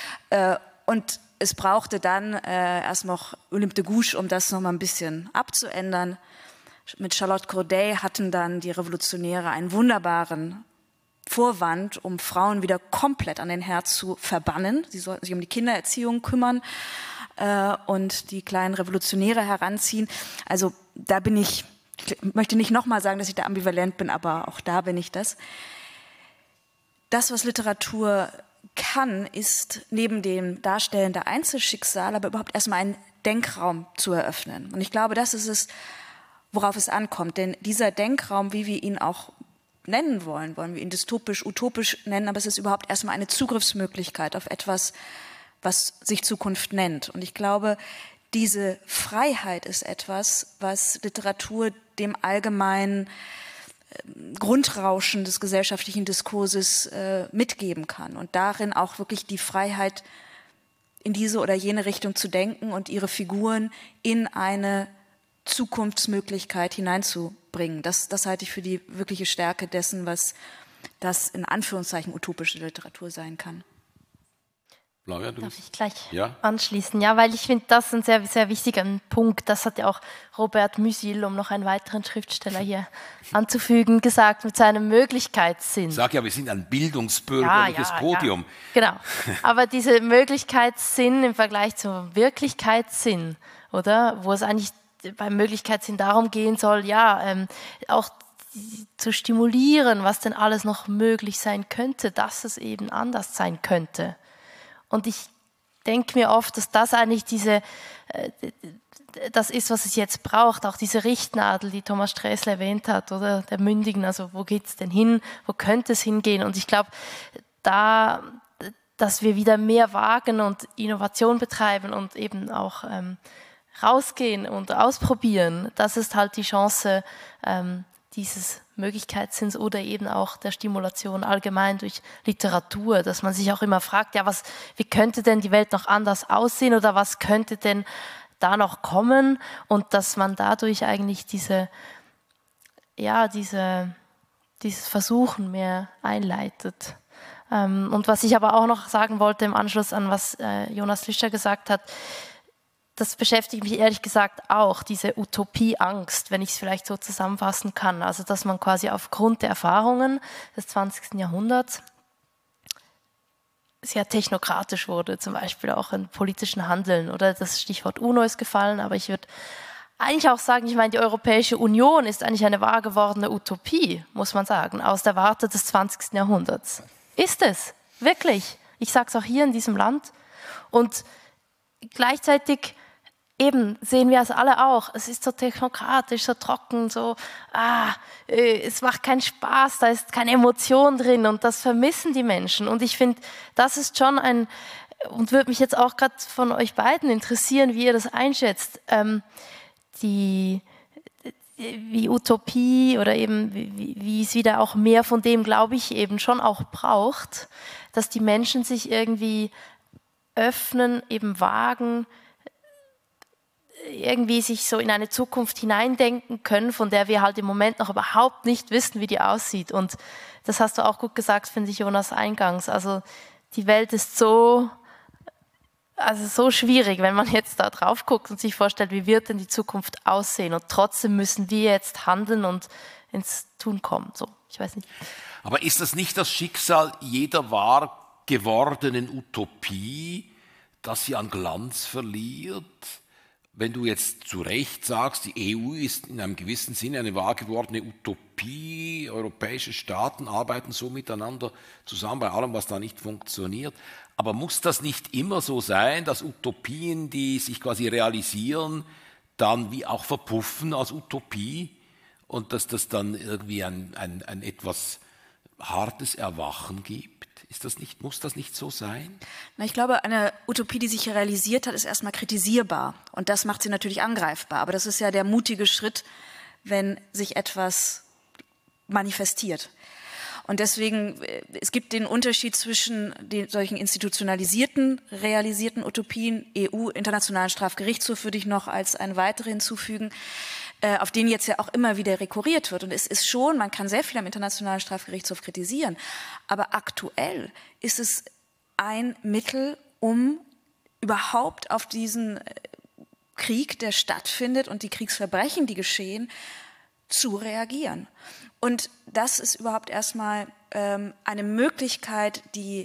Und es brauchte dann erst noch Olympe de Gouges, um das noch mal ein bisschen abzuändern. Mit Charlotte Corday hatten dann die Revolutionäre einen wunderbaren Vorwand, um Frauen wieder komplett an den Herd zu verbannen. Sie sollten sich um die Kindererziehung kümmern und die kleinen Revolutionäre heranziehen. Also da bin ich möchte nicht nochmal sagen, dass ich da ambivalent bin, aber auch da bin ich das. Das, was Literatur kann, ist neben dem Darstellen der Einzelschicksale aber überhaupt erstmal einen Denkraum zu eröffnen. Und ich glaube, das ist es, worauf es ankommt. Denn dieser Denkraum, wie wir ihn auch nennen wollen wir ihn dystopisch, utopisch nennen, aber es ist überhaupt erstmal eine Zugriffsmöglichkeit auf etwas, was sich Zukunft nennt. Und ich glaube, diese Freiheit ist etwas, was Literatur dem allgemeinen Grundrauschen des gesellschaftlichen Diskurses mitgeben kann und darin auch wirklich die Freiheit, in diese oder jene Richtung zu denken und ihre Figuren in eine Zukunftsmöglichkeit hineinzubringen. Das halte ich für die wirkliche Stärke dessen, was das in Anführungszeichen utopische Literatur sein kann. Darf ich gleich anschließen? Ja, weil ich finde, das ist ein sehr, sehr wichtiger Punkt. Das hat ja auch Robert Musil, um noch einen weiteren Schriftsteller hier anzufügen, gesagt, mit seinem Möglichkeitssinn. Ich sage ja, wir sind ein bildungsbürgerliches Podium. Ja, genau. Aber dieser Möglichkeitssinn im Vergleich zum Wirklichkeitssinn, oder? Wo es eigentlich beim Möglichkeitssinn darum gehen soll, auch zu stimulieren, was denn alles noch möglich sein könnte, dass es eben anders sein könnte. Und ich denke mir oft, dass das eigentlich das ist, was es jetzt braucht, auch diese Richtnadel, die Thomas Sträßle erwähnt hat, oder der Mündigen, also wo geht es denn hin, wo könnte es hingehen? Und ich glaube, dass wir wieder mehr wagen und Innovation betreiben und eben auch rausgehen und ausprobieren, das ist halt die Chance dieses Möglichkeitssinns oder eben auch der Stimulation allgemein durch Literatur, dass man sich auch immer fragt, ja, wie könnte denn die Welt noch anders aussehen oder was könnte denn da noch kommen, und dass man dadurch eigentlich dieses Versuchen mehr einleitet. Und was ich aber auch noch sagen wollte im Anschluss an was Jonas Lüscher gesagt hat, das beschäftigt mich ehrlich gesagt auch, diese Utopieangst, wenn ich es vielleicht so zusammenfassen kann. Also dass man quasi aufgrund der Erfahrungen des 20. Jahrhunderts sehr technokratisch wurde, zum Beispiel auch im politischen Handeln. Oder das Stichwort UNO ist gefallen, aber ich würde eigentlich auch sagen, ich meine, die Europäische Union ist eigentlich eine wahr gewordene Utopie, muss man sagen, aus der Warte des 20. Jahrhunderts. Ist es, wirklich. Ich sage es auch hier in diesem Land. Und gleichzeitig eben sehen wir es alle auch. Es ist so technokratisch, so trocken, so, es macht keinen Spaß, da ist keine Emotion drin und das vermissen die Menschen. Und ich finde, das ist schon und würde mich jetzt auch gerade von euch beiden interessieren, wie ihr das einschätzt, wie Utopie oder eben wie es wieder auch mehr von dem, glaube ich, eben schon auch braucht, dass die Menschen sich irgendwie öffnen, eben wagen, irgendwie sich so in eine Zukunft hineindenken können, von der wir halt im Moment noch überhaupt nicht wissen, wie die aussieht. Und das hast du auch gut gesagt, finde ich, Jonas, eingangs. Also die Welt ist so schwierig, wenn man jetzt da drauf guckt und sich vorstellt, wie wird denn die Zukunft aussehen? Und trotzdem müssen wir jetzt handeln und ins Tun kommen. So, ich weiß nicht. Aber ist das nicht das Schicksal jeder wahr gewordenen Utopie, dass sie an Glanz verliert? Wenn du jetzt zu Recht sagst, die EU ist in einem gewissen Sinne eine wahr gewordene Utopie, europäische Staaten arbeiten so miteinander zusammen bei allem, was da nicht funktioniert. Aber muss das nicht immer so sein, dass Utopien, die sich quasi realisieren, dann wie auch verpuffen als Utopie und dass das dann irgendwie ein etwas hartes Erwachen gibt? Muss das nicht so sein? Na, ich glaube, eine Utopie, die sich realisiert hat, ist erstmal kritisierbar. Und das macht sie natürlich angreifbar. Aber das ist ja der mutige Schritt, wenn sich etwas manifestiert. Und deswegen, es gibt den Unterschied zwischen solchen institutionalisierten, realisierten Utopien, EU, Internationalen Strafgerichtshof würde ich noch als eine weitere hinzufügen, auf den jetzt ja auch immer wieder rekurriert wird. Und es ist schon, man kann sehr viel am Internationalen Strafgerichtshof kritisieren, aber aktuell ist es ein Mittel, um überhaupt auf diesen Krieg, der stattfindet und die Kriegsverbrechen, die geschehen, zu reagieren. Und das ist überhaupt erstmal eine Möglichkeit,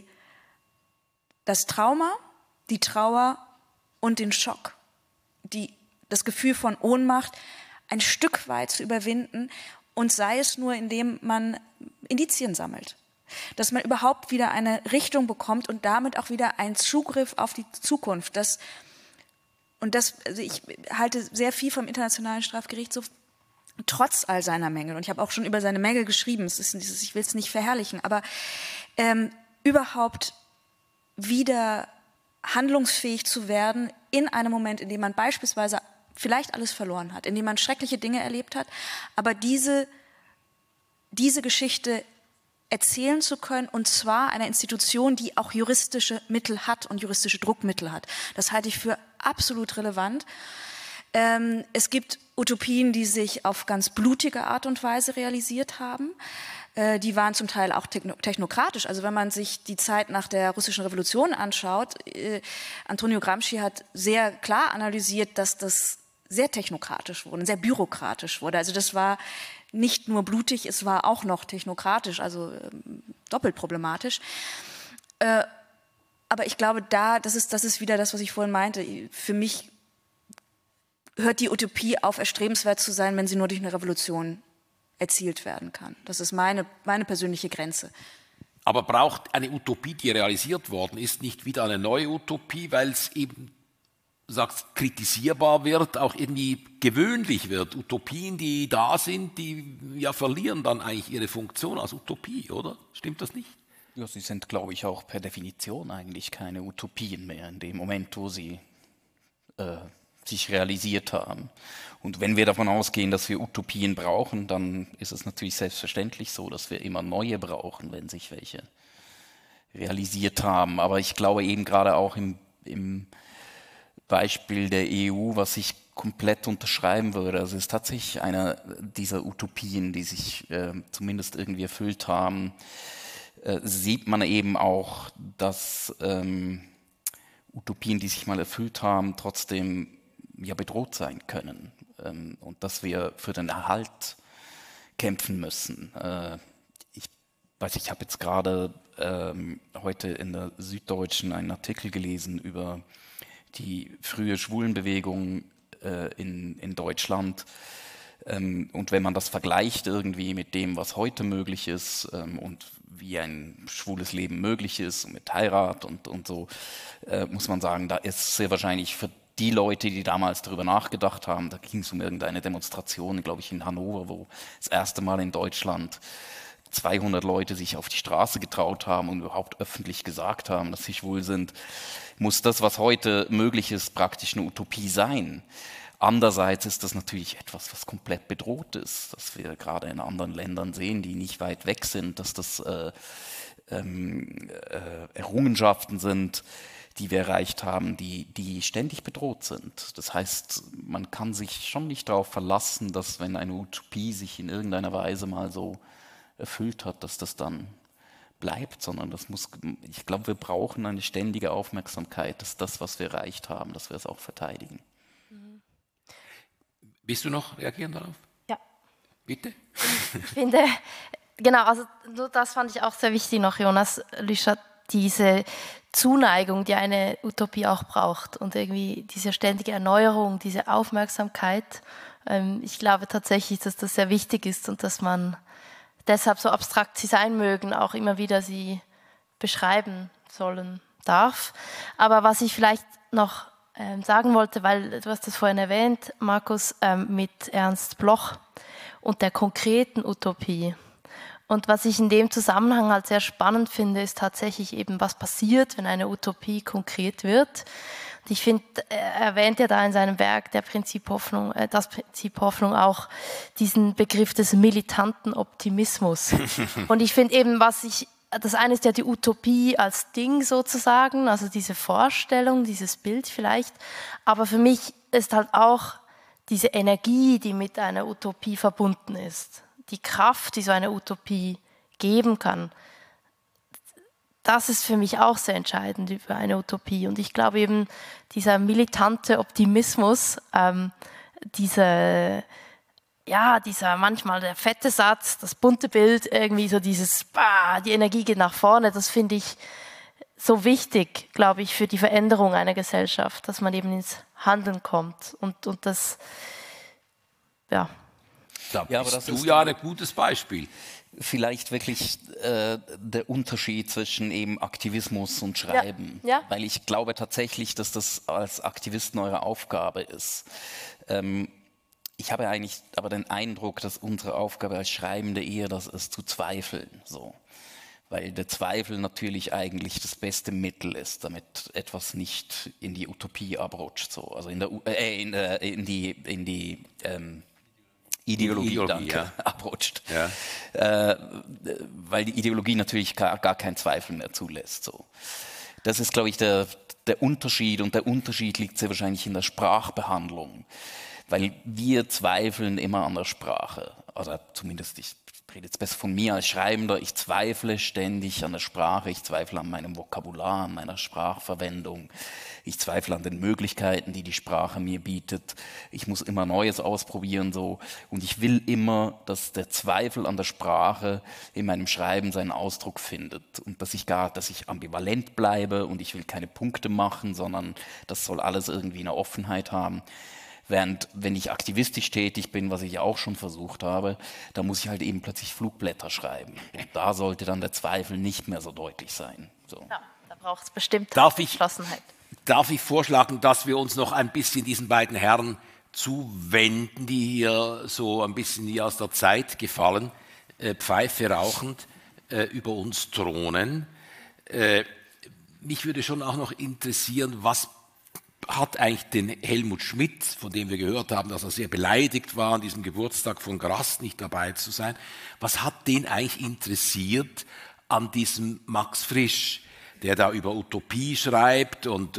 das Trauma, die Trauer und den Schock, das Gefühl von Ohnmacht ein Stück weit zu überwinden, und sei es nur, indem man Indizien sammelt. Dass man überhaupt wieder eine Richtung bekommt und damit auch wieder einen Zugriff auf die Zukunft. Also ich halte sehr viel vom Internationalen Strafgerichtshof, trotz all seiner Mängel. Und ich habe auch schon über seine Mängel geschrieben, ich will es nicht verherrlichen, aber überhaupt wieder handlungsfähig zu werden in einem Moment, in dem man beispielsweise vielleicht alles verloren hat, in dem man schreckliche Dinge erlebt hat, aber diese Geschichte erzählen zu können, und zwar einer Institution, die auch juristische Mittel hat und juristische Druckmittel hat. Das halte ich für absolut relevant. Es gibt Utopien, die sich auf ganz blutige Art und Weise realisiert haben. Die waren zum Teil auch technokratisch. Also wenn man sich die Zeit nach der russischen Revolution anschaut, Antonio Gramsci hat sehr klar analysiert, dass das sehr technokratisch wurde, sehr bürokratisch wurde. Also das war nicht nur blutig, es war auch noch technokratisch, also doppelt problematisch. Aber ich glaube, das ist wieder das, was ich vorhin meinte. Für mich hört die Utopie auf, erstrebenswert zu sein, wenn sie nur durch eine Revolution erzielt werden kann. Das ist meine persönliche Grenze. Aber braucht eine Utopie, die realisiert worden ist, nicht wieder eine neue Utopie, weil es eben, du sagst, kritisierbar wird, auch irgendwie gewöhnlich wird. Utopien, die da sind, die ja verlieren dann eigentlich ihre Funktion als Utopie, oder? Stimmt das nicht? Ja, sie sind, glaube ich, auch per Definition eigentlich keine Utopien mehr in dem Moment, wo sie sich realisiert haben. Und wenn wir davon ausgehen, dass wir Utopien brauchen, dann ist es natürlich selbstverständlich so, dass wir immer neue brauchen, wenn sich welche realisiert haben. Aber ich glaube eben gerade auch im Beispiel der EU, was ich komplett unterschreiben würde, also es ist tatsächlich einer dieser Utopien, die sich zumindest irgendwie erfüllt haben, sieht man eben auch, dass Utopien, die sich mal erfüllt haben, trotzdem ja bedroht sein können und dass wir für den Erhalt kämpfen müssen. Ich habe jetzt gerade heute in der Süddeutschen einen Artikel gelesen über die frühe Schwulenbewegung in Deutschland. Und wenn man das vergleicht irgendwie mit dem, was heute möglich ist und wie ein schwules Leben möglich ist mit Heirat und so, muss man sagen, da ist sehr wahrscheinlich für die Leute, die damals darüber nachgedacht haben, da ging es um irgendeine Demonstration, glaube ich, in Hannover, wo das erste Mal in Deutschland 200 Leute sich auf die Straße getraut haben und überhaupt öffentlich gesagt haben, dass sie schwul sind, muss das, was heute möglich ist, praktisch eine Utopie sein. Andererseits ist das natürlich etwas, was komplett bedroht ist, dass wir gerade in anderen Ländern sehen, die nicht weit weg sind, dass das Errungenschaften sind, die wir erreicht haben, die ständig bedroht sind. Das heißt, man kann sich schon nicht darauf verlassen, dass wenn eine Utopie sich in irgendeiner Weise mal so erfüllt hat, dass das dann bleibt, sondern ich glaube, wir brauchen eine ständige Aufmerksamkeit, dass das, was wir erreicht haben, dass wir es auch verteidigen. Willst du noch reagieren darauf? Ja. Bitte? Ich finde, genau, also nur das fand ich auch sehr wichtig noch, Jonas Lüscher, diese Zuneigung, die eine Utopie auch braucht und irgendwie diese ständige Erneuerung, diese Aufmerksamkeit. Ich glaube tatsächlich, dass das sehr wichtig ist und dass man deshalb, so abstrakt sie sein mögen, auch immer wieder sie beschreiben sollen darf. Aber was ich vielleicht noch sagen wollte, weil du hast das vorhin erwähnt, Markus, mit Ernst Bloch und der konkreten Utopie. Und was ich in dem Zusammenhang halt sehr spannend finde, ist tatsächlich eben, was passiert, wenn eine Utopie konkret wird. Und ich finde, er erwähnt ja da in seinem Werk das Prinzip Hoffnung auch diesen Begriff des militanten Optimismus. Und ich finde eben, das eine ist ja die Utopie als Ding sozusagen, also diese Vorstellung, dieses Bild vielleicht. Aber für mich ist halt auch diese Energie, die mit einer Utopie verbunden ist, die Kraft, die so eine Utopie geben kann, das ist für mich auch sehr entscheidend über eine Utopie. Und ich glaube eben, dieser militante Optimismus, dieser manchmal der fette Satz, das bunte Bild, irgendwie so dieses, die Energie geht nach vorne, das finde ich so wichtig, glaube ich, für die Veränderung einer Gesellschaft, dass man eben ins Handeln kommt. Und das, ja. Da bist du ja ein gutes Beispiel. Vielleicht wirklich der Unterschied zwischen eben Aktivismus und Schreiben. Ja. Weil ich glaube tatsächlich, dass das als Aktivisten eure Aufgabe ist. Ich habe eigentlich aber den Eindruck, dass unsere Aufgabe als Schreibende eher das ist, zu zweifeln. So. Weil der Zweifel natürlich eigentlich das beste Mittel ist, damit etwas nicht in die Utopie abrutscht. So. Also in die Ideologie ja. abrutscht. Ja. Weil die Ideologie natürlich gar keinen Zweifel mehr zulässt. So. Das ist, glaube ich, der Unterschied. Und der Unterschied liegt sehr wahrscheinlich in der Sprachbehandlung. Weil wir zweifeln immer an der Sprache. Oder zumindest, ich rede jetzt besser von mir als Schreibender, ich zweifle ständig an der Sprache, ich zweifle an meinem Vokabular, an meiner Sprachverwendung, ich zweifle an den Möglichkeiten, die die Sprache mir bietet. Ich muss immer Neues ausprobieren so und ich will immer, dass der Zweifel an der Sprache in meinem Schreiben seinen Ausdruck findet und dass ich ambivalent bleibe und ich will keine Punkte machen, sondern das soll alles irgendwie eine Offenheit haben. Während, wenn ich aktivistisch tätig bin, was ich auch schon versucht habe, da muss ich halt eben plötzlich Flugblätter schreiben. Und da sollte dann der Zweifel nicht mehr so deutlich sein. So. Ja, da braucht es bestimmt Entschlossenheit. Darf ich vorschlagen, dass wir uns noch ein bisschen diesen beiden Herren zuwenden, die hier so ein bisschen wie aus der Zeit gefallen, Pfeife rauchend, über uns thronen. Mich würde schon auch noch interessieren, was hat eigentlich den Helmut Schmidt, von dem wir gehört haben, dass er sehr beleidigt war, an diesem Geburtstag von Grass nicht dabei zu sein, was hat den eigentlich interessiert an diesem Max Frisch, der da über Utopie schreibt und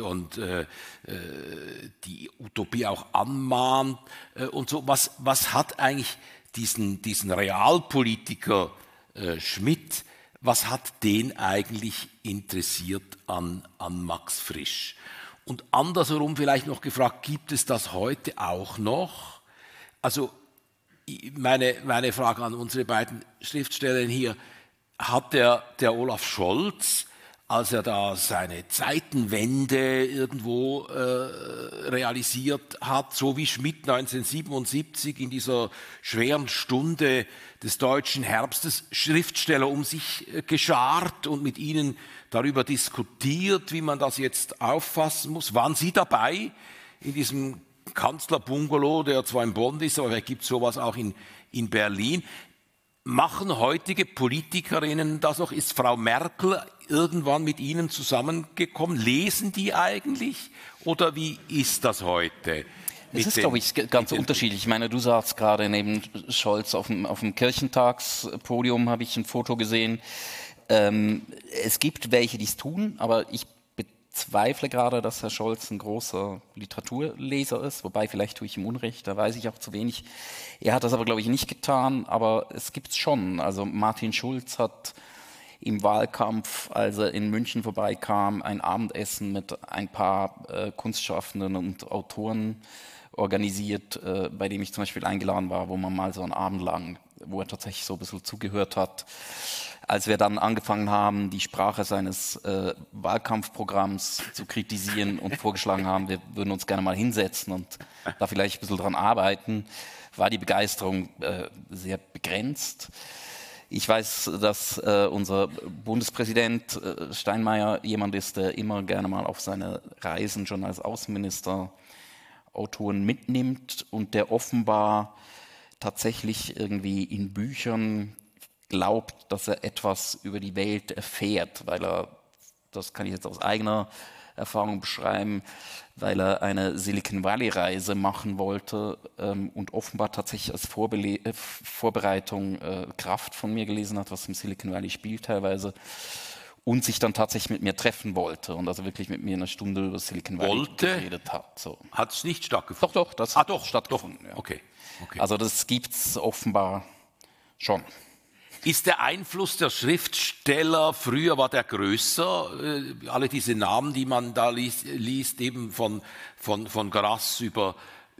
die Utopie auch anmahnt und so. Was hat eigentlich diesen Realpolitiker Schmidt, was hat den eigentlich interessiert an Max Frisch? Und andersherum vielleicht noch gefragt, gibt es das heute auch noch? Also meine Frage an unsere beiden Schriftsteller hier, hat der Olaf Scholz, als er da seine Zeitenwende irgendwo realisiert hat, so wie Schmidt 1977 in dieser schweren Stunde des deutschen Herbstes Schriftsteller um sich geschart und mit ihnen darüber diskutiert, wie man das jetzt auffassen muss. Waren Sie dabei in diesem Kanzlerbungalow, der zwar in Bonn ist, aber vielleicht gibt es sowas auch in Berlin? Machen heutige Politikerinnen das noch? Ist Frau Merkel irgendwann mit Ihnen zusammengekommen? Lesen die eigentlich? Oder wie ist das heute? Es ist, glaube ich, ganz unterschiedlich. Ich meine, du sagst gerade neben Scholz auf dem Kirchentagspodium, habe ich ein Foto gesehen. Es gibt welche, die es tun, aber ich bezweifle gerade, dass Herr Scholz ein großer Literaturleser ist, wobei vielleicht tue ich ihm Unrecht, da weiß ich auch zu wenig. Er hat das aber, glaube ich, nicht getan, aber es gibt es schon. Also Martin Schulz hat im Wahlkampf, als er in München vorbeikam, ein Abendessen mit ein paar Kunstschaffenden und Autoren organisiert, bei dem ich zum Beispiel eingeladen war, wo man mal so einen Abend lang, wo er tatsächlich so ein bisschen zugehört hat. Als wir dann angefangen haben, die Sprache seines Wahlkampfprogramms zu kritisieren und vorgeschlagen haben, wir würden uns gerne mal hinsetzen und da vielleicht ein bisschen dran arbeiten, war die Begeisterung sehr begrenzt. Ich weiß, dass unser Bundespräsident Steinmeier jemand ist, der immer gerne mal auf seine Reisen schon als Außenminister Autoren mitnimmt und der offenbar tatsächlich irgendwie in Büchern glaubt, dass er etwas über die Welt erfährt, weil er, das kann ich jetzt aus eigener Erfahrung beschreiben, weil er eine Silicon Valley-Reise machen wollte und offenbar tatsächlich als Vorbereitung Kraft von mir gelesen hat, was im Silicon Valley spielt teilweise, und sich dann tatsächlich mit mir treffen wollte und also wirklich mit mir eine Stunde über Silicon Valley geredet hat. So. Hat es nicht stattgefunden? Doch, das hat stattgefunden. Doch. Ja. Okay. Also das gibt es offenbar schon. Ist der Einfluss der Schriftsteller, früher war der größer, alle diese Namen, die man da liest eben von Grass über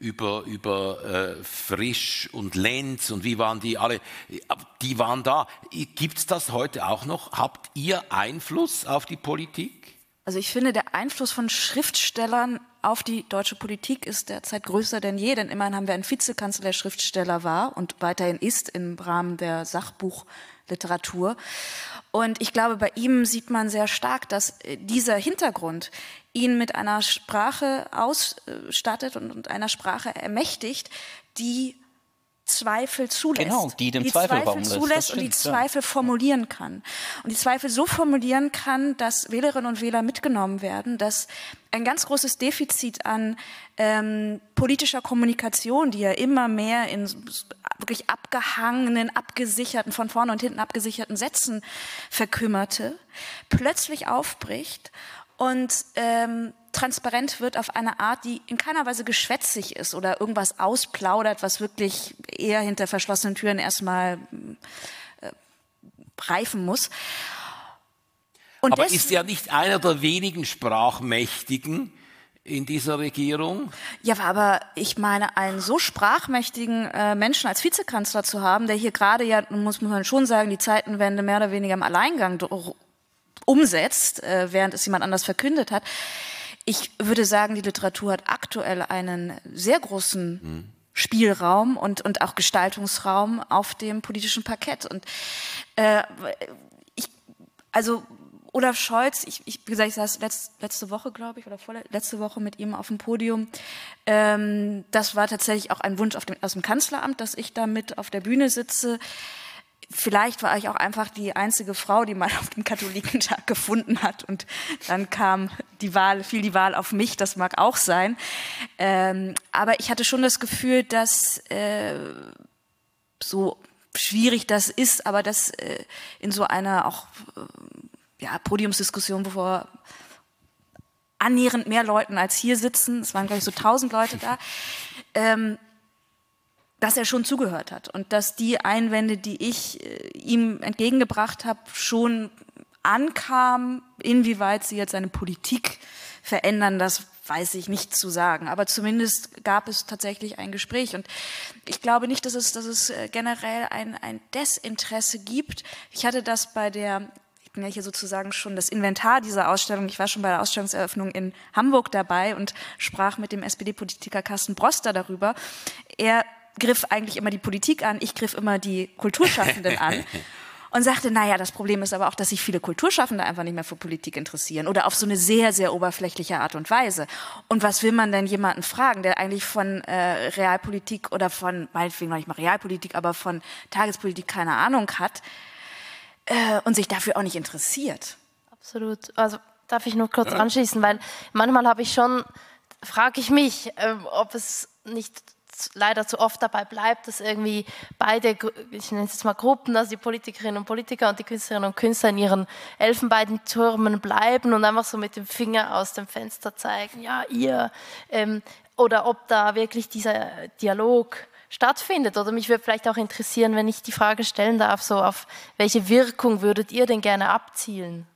Frisch und Lenz und wie waren die alle, die waren da. Gibt es das heute auch noch? Habt ihr Einfluss auf die Politik? Also ich finde, der Einfluss von Schriftstellern auf die deutsche Politik ist derzeit größer denn je, denn immerhin haben wir einen Vizekanzler, der Schriftsteller war und weiterhin ist im Rahmen der Sachbuchliteratur. Und ich glaube, bei ihm sieht man sehr stark, dass dieser Hintergrund ihn mit einer Sprache ausstattet und einer Sprache ermächtigt, die Zweifel zulässt. Genau, die den Zweifel zulässt und die Zweifel formulieren kann. Und die Zweifel so formulieren kann, dass Wählerinnen und Wähler mitgenommen werden, dass ein ganz großes Defizit an politischer Kommunikation, die ja immer mehr in wirklich abgehangenen, abgesicherten, von vorne und hinten abgesicherten Sätzen verkümmerte, plötzlich aufbricht und transparent wird auf eine Art, die in keiner Weise geschwätzig ist oder irgendwas ausplaudert, was wirklich eher hinter verschlossenen Türen erstmal reifen muss. Und aber ist er nicht einer der wenigen Sprachmächtigen in dieser Regierung? Ja, aber ich meine, einen so sprachmächtigen Menschen als Vizekanzler zu haben, der hier gerade ja, muss man schon sagen, die Zeitenwende mehr oder weniger im Alleingang umsetzt, während es jemand anders verkündet hat, Ich würde sagen, die Literatur hat aktuell einen sehr großen Spielraum und auch Gestaltungsraum auf dem politischen Parkett. Und Olaf Scholz, wie gesagt, ich saß letzte Woche, glaube ich, oder letzte Woche mit ihm auf dem Podium. Das war tatsächlich auch ein Wunsch aus dem Kanzleramt, dass ich da mit auf der Bühne sitze. Vielleicht war ich auch einfach die einzige Frau, die mal auf dem Katholikentag gefunden hat, und dann fiel die Wahl auf mich, das mag auch sein. Aber ich hatte schon das Gefühl, dass so schwierig das ist, aber dass in so einer auch Podiumsdiskussion, bevor annähernd mehr Leuten als hier sitzen, es waren glaube ich so 1000 Leute da, dass er schon zugehört hat und dass die Einwände, die ich ihm entgegengebracht habe, schon ankamen. Inwieweit sie jetzt seine Politik verändern, das weiß ich nicht zu sagen. Aber zumindest gab es tatsächlich ein Gespräch. Und ich glaube nicht, dass es generell ein Desinteresse gibt. Ich hatte das ich bin ja hier sozusagen schon das Inventar dieser Ausstellung. Ich war schon bei der Ausstellungseröffnung in Hamburg dabei und sprach mit dem SPD-Politiker Carsten Broster darüber. Er griff eigentlich immer die Politik an, ich griff immer die Kulturschaffenden an und sagte, naja, das Problem ist aber auch, dass sich viele Kulturschaffende einfach nicht mehr für Politik interessieren oder auf so eine sehr, sehr oberflächliche Art und Weise. Und was will man denn jemanden fragen, der eigentlich von Realpolitik oder von, meinetwegen noch nicht mal Realpolitik, aber von Tagespolitik keine Ahnung hat und sich dafür auch nicht interessiert? Absolut. Also darf ich nur kurz anschließen, weil manchmal frage ich mich, ob es nicht leider zu oft dabei bleibt, dass irgendwie beide, ich nenne es jetzt mal Gruppen, also die Politikerinnen und Politiker und die Künstlerinnen und Künstler in ihren Elfenbeintürmen bleiben und einfach so mit dem Finger aus dem Fenster zeigen, ja, ihr, oder ob da wirklich dieser Dialog stattfindet. Oder mich würde vielleicht auch interessieren, wenn ich die Frage stellen darf, so auf welche Wirkung würdet ihr denn gerne abzielen?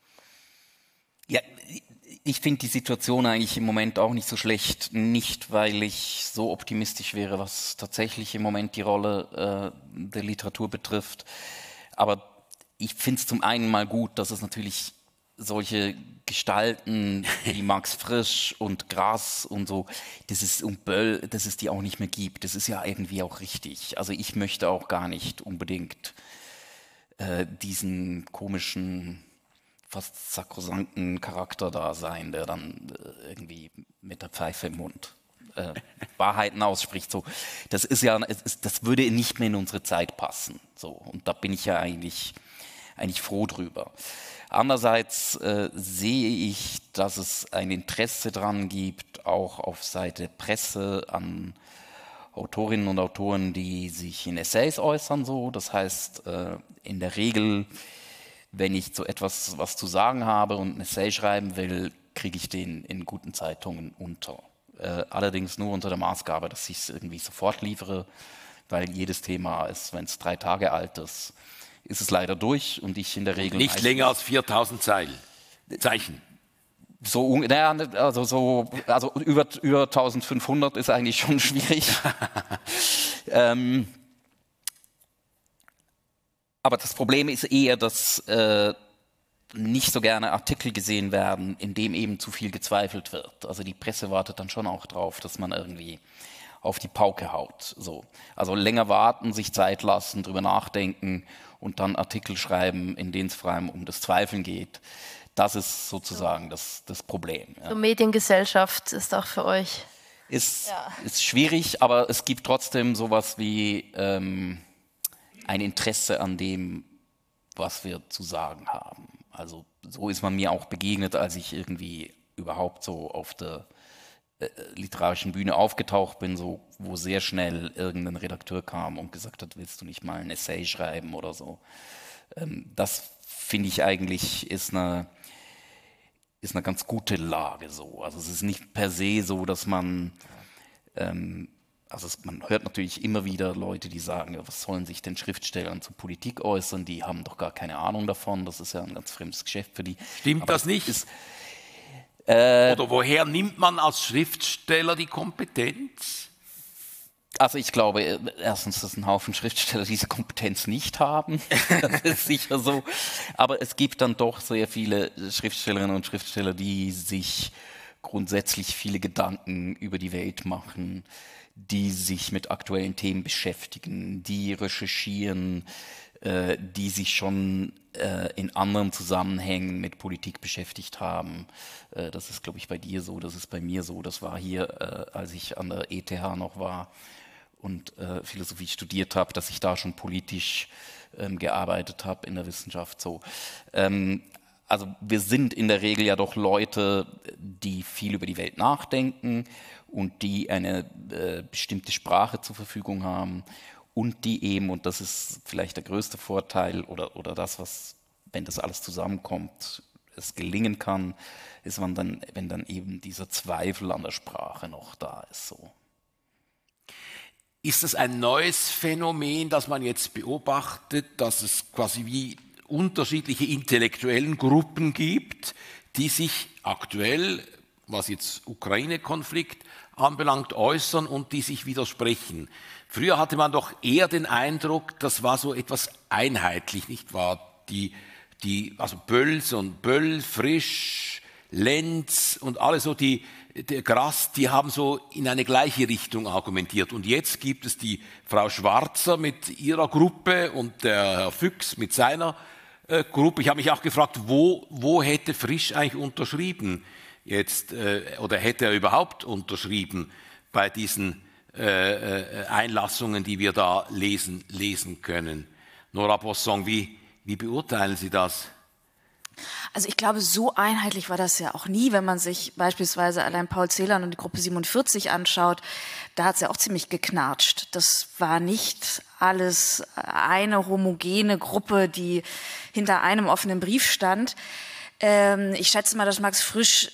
Ja, ich finde die Situation eigentlich im Moment auch nicht so schlecht. Nicht, weil ich so optimistisch wäre, was tatsächlich im Moment die Rolle der Literatur betrifft. Aber ich finde es zum einen mal gut, dass es natürlich solche Gestalten wie Max Frisch und Grass und so, und Böll, dass es die auch nicht mehr gibt. Das ist ja irgendwie auch richtig. Also ich möchte auch gar nicht unbedingt diesen komischen, fast sakrosankten Charakter da sein, der dann irgendwie mit der Pfeife im Mund Wahrheiten ausspricht. So. Das ist ja, das würde nicht mehr in unsere Zeit passen. So. Und da bin ich ja eigentlich froh drüber. Andererseits sehe ich, dass es ein Interesse daran gibt, auch auf Seite Presse an Autorinnen und Autoren, die sich in Essays äußern. So. Das heißt, in der Regel, wenn ich zu etwas was zu sagen habe und ein Essay schreiben will, kriege ich den in guten Zeitungen unter. Allerdings nur unter der Maßgabe, dass ich es irgendwie sofort liefere, weil jedes Thema ist, wenn es 3 Tage alt ist, ist es leider durch und ich in der Regel... Nicht länger als 4000 Zeichen. Also über 1500 ist eigentlich schon schwierig. Aber das Problem ist eher, dass nicht so gerne Artikel gesehen werden, in dem eben zu viel gezweifelt wird. Also die Presse wartet dann schon auch drauf, dass man irgendwie auf die Pauke haut. So. Also länger warten, sich Zeit lassen, drüber nachdenken und dann Artikel schreiben, in denen es vor allem um das Zweifeln geht. Das ist sozusagen das Problem. Ja. So Mediengesellschaft ist auch für euch... Ist schwierig, aber es gibt trotzdem sowas wie ein Interesse an dem, was wir zu sagen haben. Also so ist man mir auch begegnet, als ich irgendwie überhaupt so auf der literarischen Bühne aufgetaucht bin, so, wo sehr schnell irgendein Redakteur kam und gesagt hat, willst du nicht mal ein Essay schreiben oder so. Das finde ich eigentlich ist eine ganz gute Lage so. Also es ist nicht per se so, dass man, man hört natürlich immer wieder Leute, die sagen, ja, was sollen sich denn Schriftstellern zur Politik äußern, die haben doch gar keine Ahnung davon, das ist ja ein ganz fremdes Geschäft für die. Stimmt aber das nicht? Oder woher nimmt man als Schriftsteller die Kompetenz? Also ich glaube erstens, dass ein Haufen Schriftsteller diese Kompetenz nicht haben, das ist sicher so, aber es gibt dann doch sehr viele Schriftstellerinnen und Schriftsteller, die sich grundsätzlich viele Gedanken über die Welt machen, die sich mit aktuellen Themen beschäftigen, die recherchieren, die sich schon in anderen Zusammenhängen mit Politik beschäftigt haben. Das ist, glaube ich, bei dir so, das ist bei mir so. Das war hier, als ich an der ETH noch war und Philosophie studiert habe, dass ich da schon politisch gearbeitet habe in der Wissenschaft. So. Also wir sind in der Regel ja doch Leute, die viel über die Welt nachdenken und die eine bestimmte Sprache zur Verfügung haben und die eben, und das ist vielleicht der größte Vorteil oder das, was, wenn das alles zusammenkommt, es gelingen kann, ist, wenn dann eben dieser Zweifel an der Sprache noch da ist. So. Ist es ein neues Phänomen, das man jetzt beobachtet, dass es quasi wie unterschiedliche intellektuellen Gruppen gibt, die sich aktuell, was jetzt Ukraine-Konflikt anbelangt, äußern und die sich widersprechen? Früher hatte man doch eher den Eindruck, das war so etwas einheitlich, nicht wahr? Also Bölls und Böll, Frisch, Lenz und alle so der Grass, die haben so in eine gleiche Richtung argumentiert. Und jetzt gibt es die Frau Schwarzer mit ihrer Gruppe und der Herr Füchs mit seiner Gruppe. Ich habe mich auch gefragt, wo hätte Frisch eigentlich unterschrieben jetzt, oder hätte er überhaupt unterschrieben bei diesen Einlassungen, die wir da lesen können. Nora Bosson, wie beurteilen Sie das? Also ich glaube, so einheitlich war das ja auch nie, wenn man sich beispielsweise allein Paul Celan und die Gruppe 47 anschaut. Da hat es ja auch ziemlich geknatscht. Das war nicht alles eine homogene Gruppe, die hinter einem offenen Brief stand. Ich schätze mal, dass Max Frisch,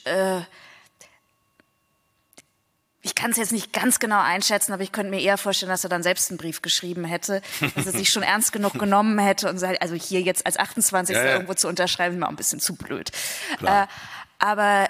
ich kann es jetzt nicht ganz genau einschätzen, aber ich könnte mir eher vorstellen, dass er dann selbst einen Brief geschrieben hätte, dass er sich schon ernst genug genommen hätte und sagt, also hier jetzt als 28. irgendwo zu unterschreiben, ist mir auch ein bisschen zu blöd. Aber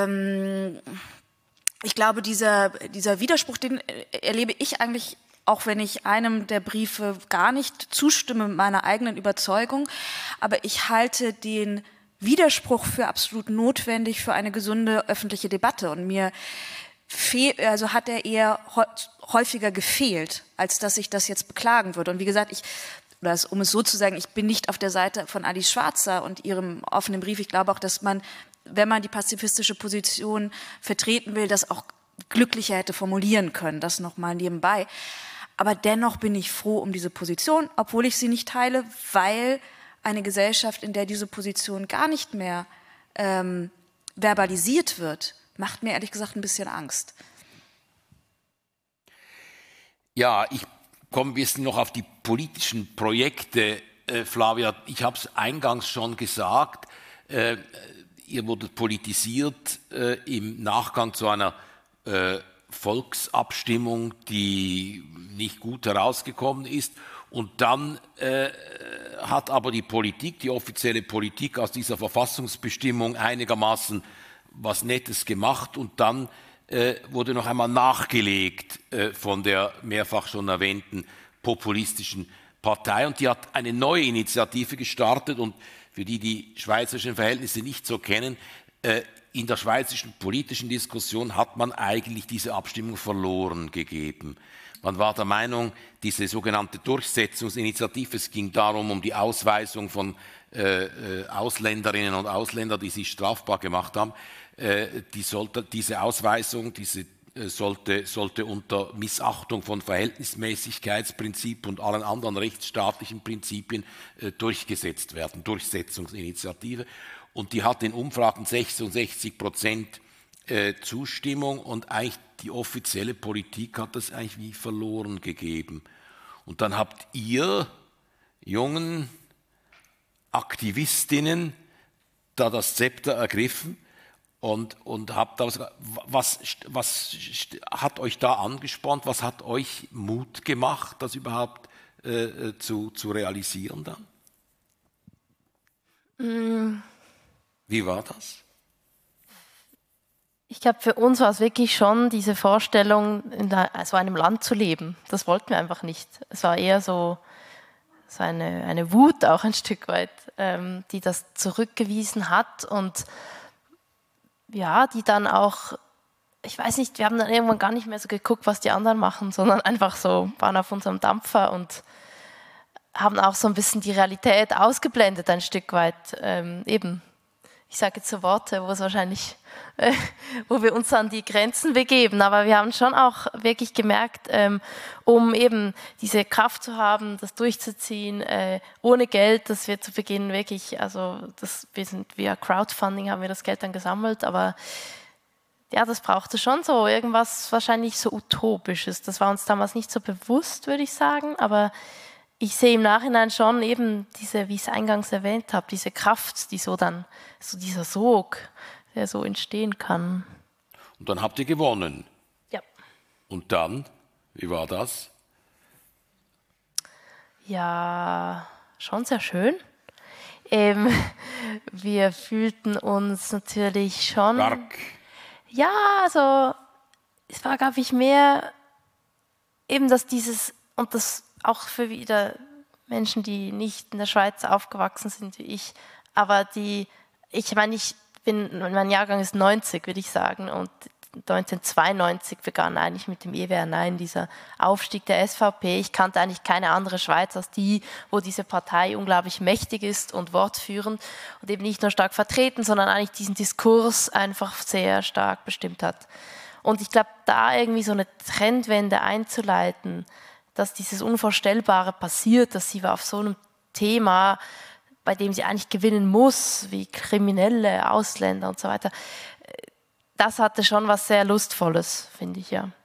ich glaube, dieser Widerspruch, den erlebe ich eigentlich, auch wenn ich einem der Briefe gar nicht zustimme mit meiner eigenen Überzeugung, aber ich halte den Widerspruch für absolut notwendig für eine gesunde öffentliche Debatte. Und mir also hat er eher häufiger gefehlt, als dass ich das jetzt beklagen würde. Und wie gesagt, um es so zu sagen, ich bin nicht auf der Seite von Alice Schwarzer und ihrem offenen Brief. Ich glaube auch, dass man, wenn man die pazifistische Position vertreten will, das auch glücklicher hätte formulieren können. Das nochmal nebenbei. Aber dennoch bin ich froh um diese Position, obwohl ich sie nicht teile, weil eine Gesellschaft, in der diese Position gar nicht mehr verbalisiert wird, macht mir ehrlich gesagt ein bisschen Angst. Ja, ich komme ein bisschen noch auf die politischen Projekte, Flavia. Ich habe es eingangs schon gesagt, ihr wurdet politisiert im Nachgang zu einer Volksabstimmung, die nicht gut herausgekommen ist. Und dann hat aber die Politik, die offizielle Politik aus dieser Verfassungsbestimmung einigermaßen was Nettes gemacht und dann wurde noch einmal nachgelegt von der mehrfach schon erwähnten populistischen Partei und die hat eine neue Initiative gestartet und für die schweizerischen Verhältnisse nicht so kennen, in der schweizerischen politischen Diskussion hat man eigentlich diese Abstimmung verloren gegeben. Man war der Meinung, diese sogenannte Durchsetzungsinitiative, es ging darum, um die Ausweisung von Ausländerinnen und Ausländern, die sich strafbar gemacht haben, diese Ausweisung sollte unter Missachtung von Verhältnismäßigkeitsprinzip und allen anderen rechtsstaatlichen Prinzipien durchgesetzt werden, Durchsetzungsinitiative. Und die hat in Umfragen 66% Zustimmung und eigentlich die offizielle Politik hat das eigentlich wie verloren gegeben. Und dann habt ihr jungen Aktivistinnen da das Zepter ergriffen und habt was hat euch da angespornt, was hat euch Mut gemacht, das überhaupt zu realisieren dann? Wie war das? Ich glaube, für uns war es wirklich schon diese Vorstellung, in so einem Land zu leben. Das wollten wir einfach nicht. Es war eher so eine Wut auch ein Stück weit, die das zurückgewiesen hat. Und ja, die dann auch, ich weiß nicht, wir haben dann irgendwann gar nicht mehr so geguckt, was die anderen machen, sondern einfach so waren auf unserem Dampfer und haben auch so ein bisschen die Realität ausgeblendet, ein Stück weit. Eben, ich sage jetzt so Worte, wo es wahrscheinlich, wo wir uns an die Grenzen begeben, aber wir haben schon auch wirklich gemerkt, um eben diese Kraft zu haben, das durchzuziehen, ohne Geld, dass wir zu Beginn wirklich, also wir sind via Crowdfunding, haben wir das Geld dann gesammelt, aber ja, das brauchte schon so irgendwas wahrscheinlich so Utopisches. Das war uns damals nicht so bewusst, würde ich sagen, aber ich sehe im Nachhinein schon eben diese, wie ich es eingangs erwähnt habe, diese Kraft, die so dann, so dieser Sog, der so entstehen kann. Und dann habt ihr gewonnen. Ja. Und dann, wie war das? Ja, schon sehr schön. Wir fühlten uns natürlich schon... Stark. Ja, also es war, glaube ich, mehr eben, dass dieses, und das auch für wieder Menschen, die nicht in der Schweiz aufgewachsen sind wie ich, aber mein Jahrgang ist 90, würde ich sagen, und 1992 begann eigentlich mit dem EWR Nein, dieser Aufstieg der SVP. Ich kannte eigentlich keine andere Schweiz als die, wo diese Partei unglaublich mächtig ist und wortführend und eben nicht nur stark vertreten, sondern eigentlich diesen Diskurs einfach sehr stark bestimmt hat. Und ich glaube, da irgendwie so eine Trendwende einzuleiten, dass dieses Unvorstellbare passiert, dass sie auf so einem Thema, bei dem sie eigentlich gewinnen muss, wie Kriminelle, Ausländer und so weiter, das hatte schon was sehr Lustvolles, finde ich, ja.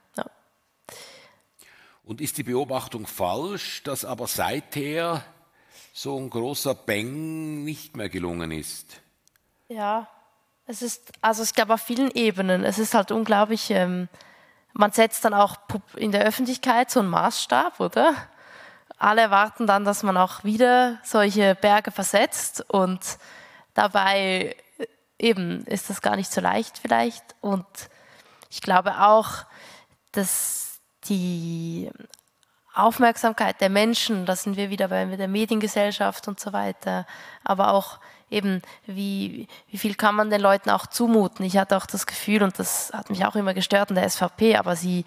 Und ist die Beobachtung falsch, dass aber seither so ein großer Bang nicht mehr gelungen ist? Ja, ich glaube auf vielen Ebenen. Es ist halt unglaublich, man setzt dann auch in der Öffentlichkeit so einen Maßstab, oder? Alle erwarten dann, dass man auch wieder solche Berge versetzt und dabei eben ist das gar nicht so leicht vielleicht. Und ich glaube auch, dass die Aufmerksamkeit der Menschen, da sind wir wieder bei der Mediengesellschaft und so weiter, aber auch eben, wie viel kann man den Leuten auch zumuten. Ich hatte auch das Gefühl, und das hat mich auch immer gestört in der SVP, aber sie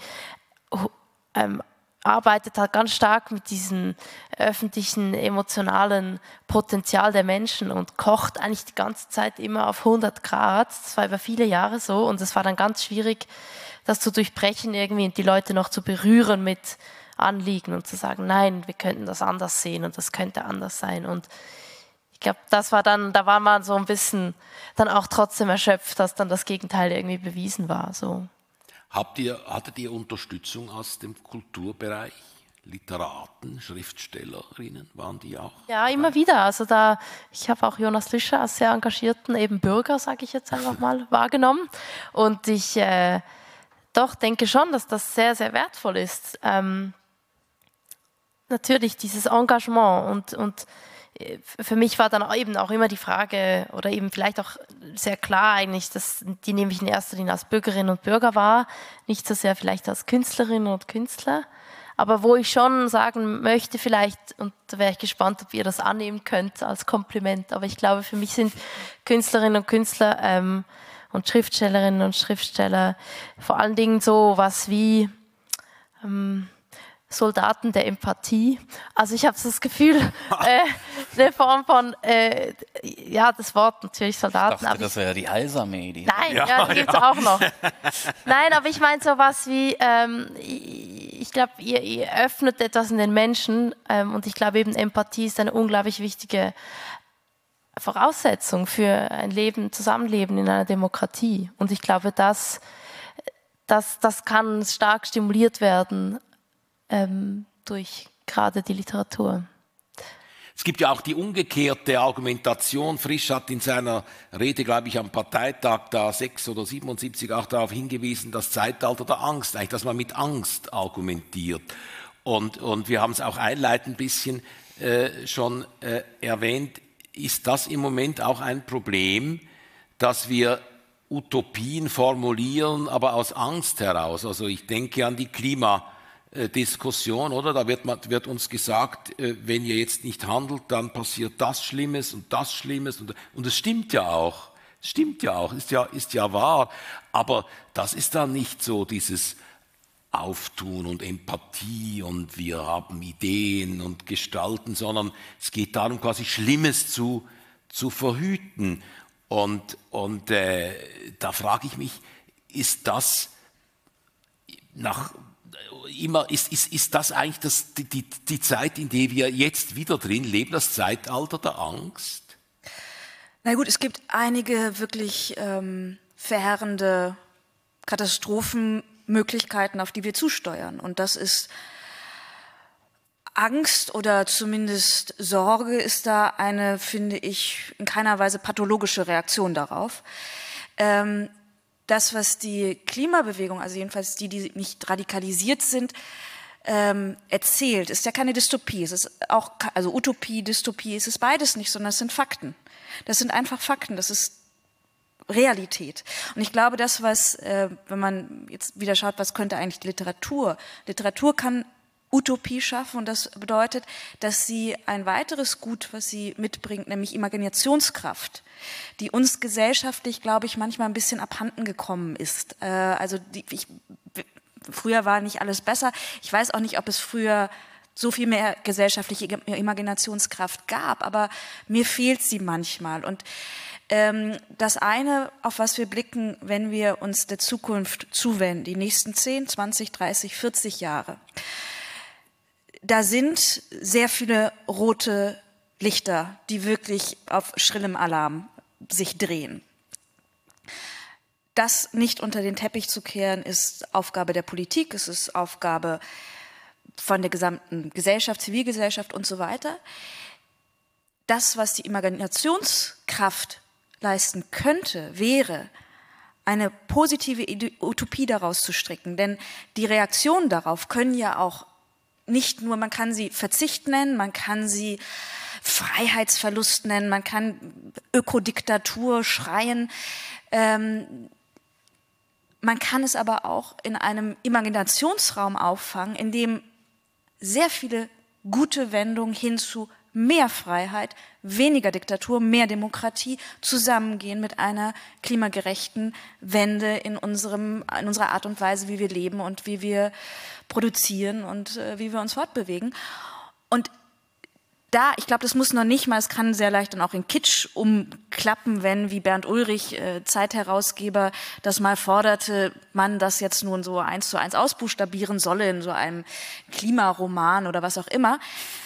arbeitet halt ganz stark mit diesem öffentlichen, emotionalen Potenzial der Menschen und kocht eigentlich die ganze Zeit immer auf 100 Grad. Das war über viele Jahre so und es war dann ganz schwierig, das zu durchbrechen irgendwie und die Leute noch zu berühren mit Anliegen und zu sagen, nein, wir könnten das anders sehen und das könnte anders sein. Und ich glaube, da war man so ein bisschen dann auch trotzdem erschöpft, dass dann das Gegenteil irgendwie bewiesen war. So. Hattet ihr Unterstützung aus dem Kulturbereich? Literaten, Schriftstellerinnen, waren die auch? Ja, immer wieder. Also ich habe auch Jonas Lüscher als sehr engagierten eben Bürger, sage ich jetzt einfach mal, wahrgenommen. Und ich denke schon, dass das sehr, sehr wertvoll ist. Natürlich dieses Engagement und für mich war dann eben auch immer die Frage, oder eben vielleicht auch sehr klar eigentlich, die nehme ich in erster Linie als Bürgerinnen und Bürger wahr, nicht so sehr vielleicht als Künstlerinnen und Künstler, aber wo ich schon sagen möchte vielleicht, und da wäre ich gespannt, ob ihr das annehmen könnt als Kompliment, aber ich glaube, für mich sind Künstlerinnen und Künstler und Schriftstellerinnen und Schriftsteller vor allen Dingen so was wie Soldaten der Empathie. Also ich habe so das Gefühl, eine Form von, das Wort natürlich Soldaten. Ich dachte, das wäre die Heilsarmee. Nein, die gibt es auch noch. Nein, aber ich meine sowas wie, ich glaube, ihr öffnet etwas in den Menschen und ich glaube eben, Empathie ist eine unglaublich wichtige Voraussetzung für ein Zusammenleben in einer Demokratie. Und ich glaube, das kann stark stimuliert werden durch gerade die Literatur. Es gibt ja auch die umgekehrte Argumentation. Frisch hat in seiner Rede, glaube ich, am Parteitag da 6 oder 77 auch darauf hingewiesen, das Zeitalter der Angst, eigentlich, dass man mit Angst argumentiert. Und wir haben es auch einleitend ein bisschen schon erwähnt, ist das im Moment auch ein Problem, dass wir Utopien formulieren, aber aus Angst heraus. Also ich denke an die Klimadiskussion, oder? Da wird uns gesagt, wenn ihr jetzt nicht handelt, dann passiert das Schlimmes und das Schlimmes. Und es stimmt ja auch. Stimmt ja auch, ist ja wahr. Aber das ist dann nicht so dieses Auftun und Empathie und wir haben Ideen und Gestalten, sondern es geht darum, quasi Schlimmes zu verhüten. Und da frage ich mich, ist das ist das eigentlich die Zeit, in der wir jetzt wieder drin leben, das Zeitalter der Angst? Na gut, es gibt einige wirklich verheerende Katastrophenmöglichkeiten, auf die wir zusteuern. Und das ist Angst oder zumindest Sorge ist da eine, finde ich, in keiner Weise pathologische Reaktion darauf. Das, was die Klimabewegung, also jedenfalls die nicht radikalisiert sind, erzählt, ist ja keine Dystopie. Es ist auch, also Utopie, Dystopie, es ist beides nicht, sondern es sind Fakten. Das sind einfach Fakten, das ist Realität. Und ich glaube, das, was, wenn man jetzt wieder schaut, was könnte eigentlich die Literatur? Literatur kann Utopie schaffen und das bedeutet, dass sie ein weiteres Gut, was sie mitbringt, nämlich Imaginationskraft, die uns gesellschaftlich, glaube ich, manchmal ein bisschen abhanden gekommen ist. Früher war nicht alles besser. Ich weiß auch nicht, ob es früher so viel mehr gesellschaftliche Imaginationskraft gab, aber mir fehlt sie manchmal. Und das eine, auf was wir blicken, wenn wir uns der Zukunft zuwenden, die nächsten 10, 20, 30, 40 Jahre, da sind sehr viele rote Lichter, die wirklich auf schrillem Alarm sich drehen. Das nicht unter den Teppich zu kehren, ist Aufgabe der Politik, es ist Aufgabe von der gesamten Gesellschaft, Zivilgesellschaft und so weiter. Das, was die Imaginationskraft leisten könnte, wäre eine positive Utopie daraus zu stricken. Denn die Reaktionen darauf können ja auch nicht nur, man kann sie Verzicht nennen, man kann sie Freiheitsverlust nennen, man kann Ökodiktatur schreien. Man kann es aber auch in einem Imaginationsraum auffangen, in dem sehr viele gute Wendungen hin zu mehr Freiheit, weniger Diktatur, mehr Demokratie zusammengehen mit einer klimagerechten Wende in unserer Art und Weise, wie wir leben und wie wir produzieren und wie wir uns fortbewegen. Und da, ich glaube, das muss noch nicht mal, es kann sehr leicht dann auch in Kitsch umklappen, wenn, wie Bernd Ulrich, Zeitherausgeber, das mal forderte, man das jetzt nun so 1:1 ausbuchstabieren solle in so einem Klimaroman oder was auch immer.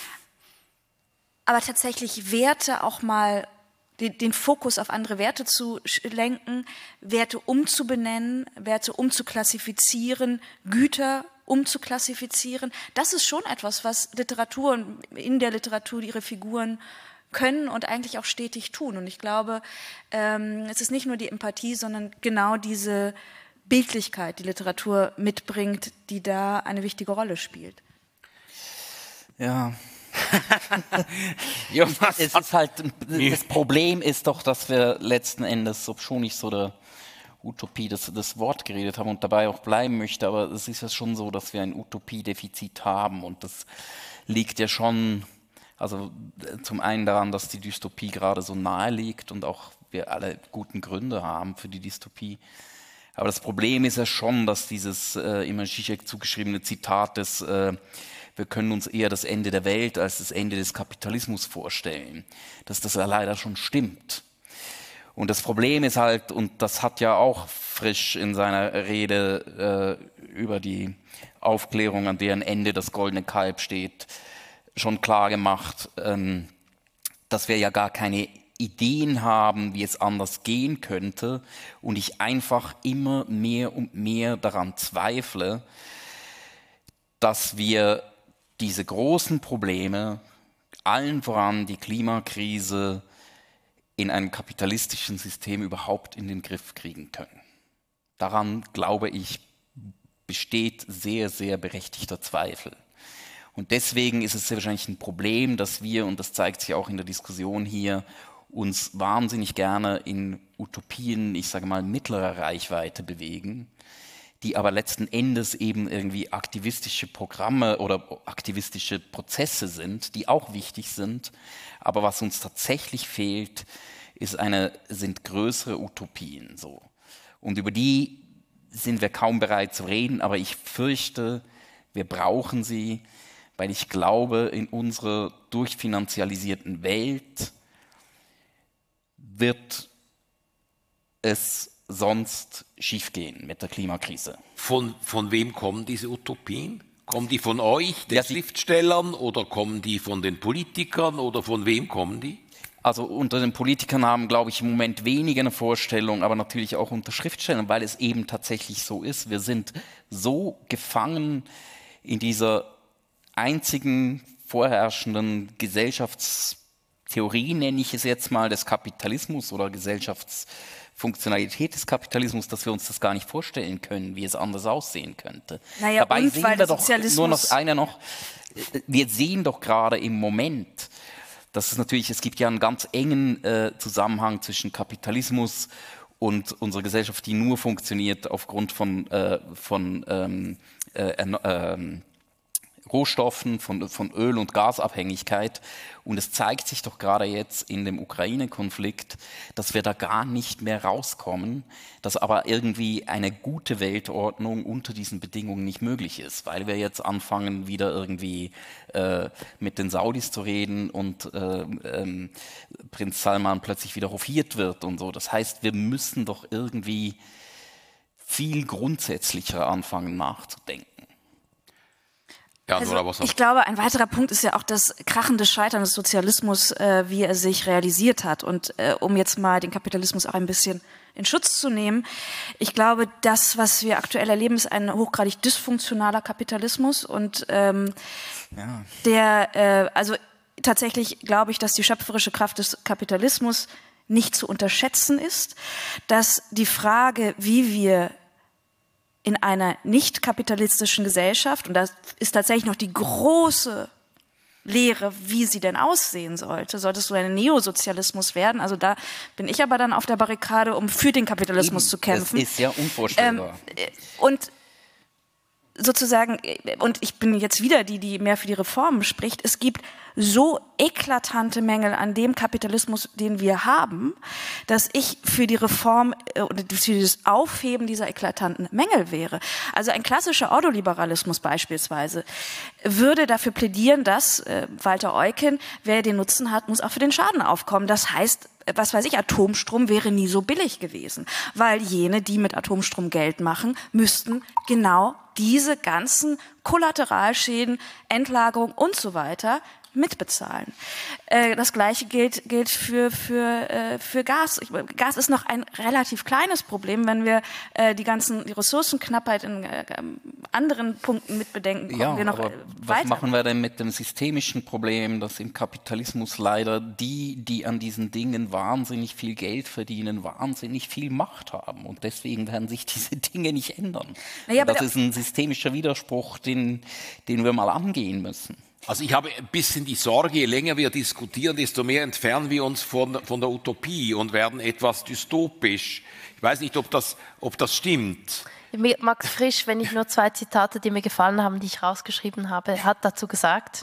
Aber tatsächlich Werte auch mal, den Fokus auf andere Werte zu lenken, Werte umzubenennen, Werte umzuklassifizieren, Güter umzuklassifizieren, das ist schon etwas, was Literatur und in der Literatur ihre Figuren können und eigentlich auch stetig tun. Und ich glaube, es ist nicht nur die Empathie, sondern genau diese Bildlichkeit, die Literatur mitbringt, die da eine wichtige Rolle spielt. Ja. Es ist halt, das Problem ist doch, dass wir letzten Endes, obschon ich so der Utopie das Wort geredet haben und dabei auch bleiben möchte, aber es ist ja schon so, dass wir ein Utopiedefizit haben und das liegt ja schon, also zum einen daran, dass die Dystopie gerade so nahe liegt und auch wir alle guten Gründe haben für die Dystopie. Aber das Problem ist ja schon, dass dieses immer Zizek zugeschriebene Zitat des wir können uns eher das Ende der Welt als das Ende des Kapitalismus vorstellen, dass das ja leider schon stimmt. Und das Problem ist halt, und das hat ja auch Frisch in seiner Rede über die Aufklärung, an deren Ende das goldene Kalb steht, schon klar gemacht, dass wir ja gar keine Ideen haben, wie es anders gehen könnte und ich einfach immer mehr und mehr daran zweifle, dass wir diese großen Probleme, allen voran die Klimakrise, in einem kapitalistischen System überhaupt in den Griff kriegen können. Daran, glaube ich, besteht sehr, sehr berechtigter Zweifel. Und deswegen ist es sehr wahrscheinlich ein Problem, dass wir, und das zeigt sich auch in der Diskussion hier, uns wahnsinnig gerne in Utopien, ich sage mal, mittlerer Reichweite bewegen, die aber letzten Endes eben irgendwie aktivistische Programme oder aktivistische Prozesse sind, die auch wichtig sind. Aber was uns tatsächlich fehlt, sind größere Utopien. So. Und über die sind wir kaum bereit zu reden, aber ich fürchte, wir brauchen sie, weil ich glaube, in unserer durchfinanzialisierten Welt wird es sonst schiefgehen mit der Klimakrise. Von wem kommen diese Utopien? Kommen die von euch, den Schriftstellern, oder kommen die von den Politikern, oder von wem kommen die? Also unter den Politikern haben, glaube ich, im Moment weniger eine Vorstellung, aber natürlich auch unter Schriftstellern, weil es eben tatsächlich so ist. Wir sind so gefangen in dieser einzigen vorherrschenden Gesellschaftstheorie, nenne ich es jetzt mal, des Kapitalismus oder Gesellschaftsfunktionalität des Kapitalismus, dass wir uns das gar nicht vorstellen können, wie es anders aussehen könnte. Naja, dabei und sehen weil wir der doch nur noch wir sehen doch gerade im Moment, dass es natürlich, es gibt ja einen ganz engen Zusammenhang zwischen Kapitalismus und unserer Gesellschaft, die nur funktioniert aufgrund von Rohstoffen, von Öl- und Gasabhängigkeit. Und es zeigt sich doch gerade jetzt in dem Ukraine-Konflikt, dass wir da gar nicht mehr rauskommen, dass aber irgendwie eine gute Weltordnung unter diesen Bedingungen nicht möglich ist, weil wir jetzt anfangen, wieder irgendwie mit den Saudis zu reden und Prinz Salman plötzlich wieder hofiert wird und so. Das heißt, wir müssen doch irgendwie viel grundsätzlicher anfangen nachzudenken. Ja, also, ich glaube, ein weiterer Punkt ist ja auch das krachende Scheitern des Sozialismus, wie er sich realisiert hat. Und um jetzt mal den Kapitalismus auch ein bisschen in Schutz zu nehmen, ich glaube, das, was wir aktuell erleben, ist ein hochgradig dysfunktionaler Kapitalismus. Und also tatsächlich glaube ich, dass die schöpferische Kraft des Kapitalismus nicht zu unterschätzen ist, dass die Frage, wie wir in einer nicht kapitalistischen Gesellschaft, und das ist tatsächlich noch die große Lehre, wie sie denn aussehen sollte, solltest du ein Neosozialismus werden, also da bin ich aber dann auf der Barrikade, um für den Kapitalismus zu kämpfen. Das ist ja unvorstellbar. Und sozusagen, und ich bin jetzt wieder die mehr für die Reformen spricht, es gibt so eklatante Mängel an dem Kapitalismus, den wir haben, dass ich für die Reform oder für das Aufheben dieser eklatanten Mängel wäre. Also ein klassischer Ordoliberalismus beispielsweise würde dafür plädieren, dass Walter Eucken, wer den Nutzen hat, muss auch für den Schaden aufkommen. Das heißt, was weiß ich, Atomstrom wäre nie so billig gewesen, weil jene, die mit Atomstrom Geld machen, müssten genau diese ganzen Kollateralschäden, Endlagerung und so weiter mitbezahlen. Das Gleiche gilt für Gas. Gas ist noch ein relativ kleines Problem, wenn wir die Ressourcenknappheit in anderen Punkten mitbedenken. Ja, aber was machen wir denn mit dem systemischen Problem, dass im Kapitalismus leider die an diesen Dingen wahnsinnig viel Geld verdienen, wahnsinnig viel Macht haben und deswegen werden sich diese Dinge nicht ändern. Naja, das ist ein systemischer Widerspruch, den wir mal angehen müssen. Also ich habe ein bisschen die Sorge, je länger wir diskutieren, desto mehr entfernen wir uns von der Utopie und werden etwas dystopisch. Ich weiß nicht, ob das stimmt. Max Frisch, wenn ich nur 2 Zitate, die mir gefallen haben, die ich rausgeschrieben habe, hat dazu gesagt,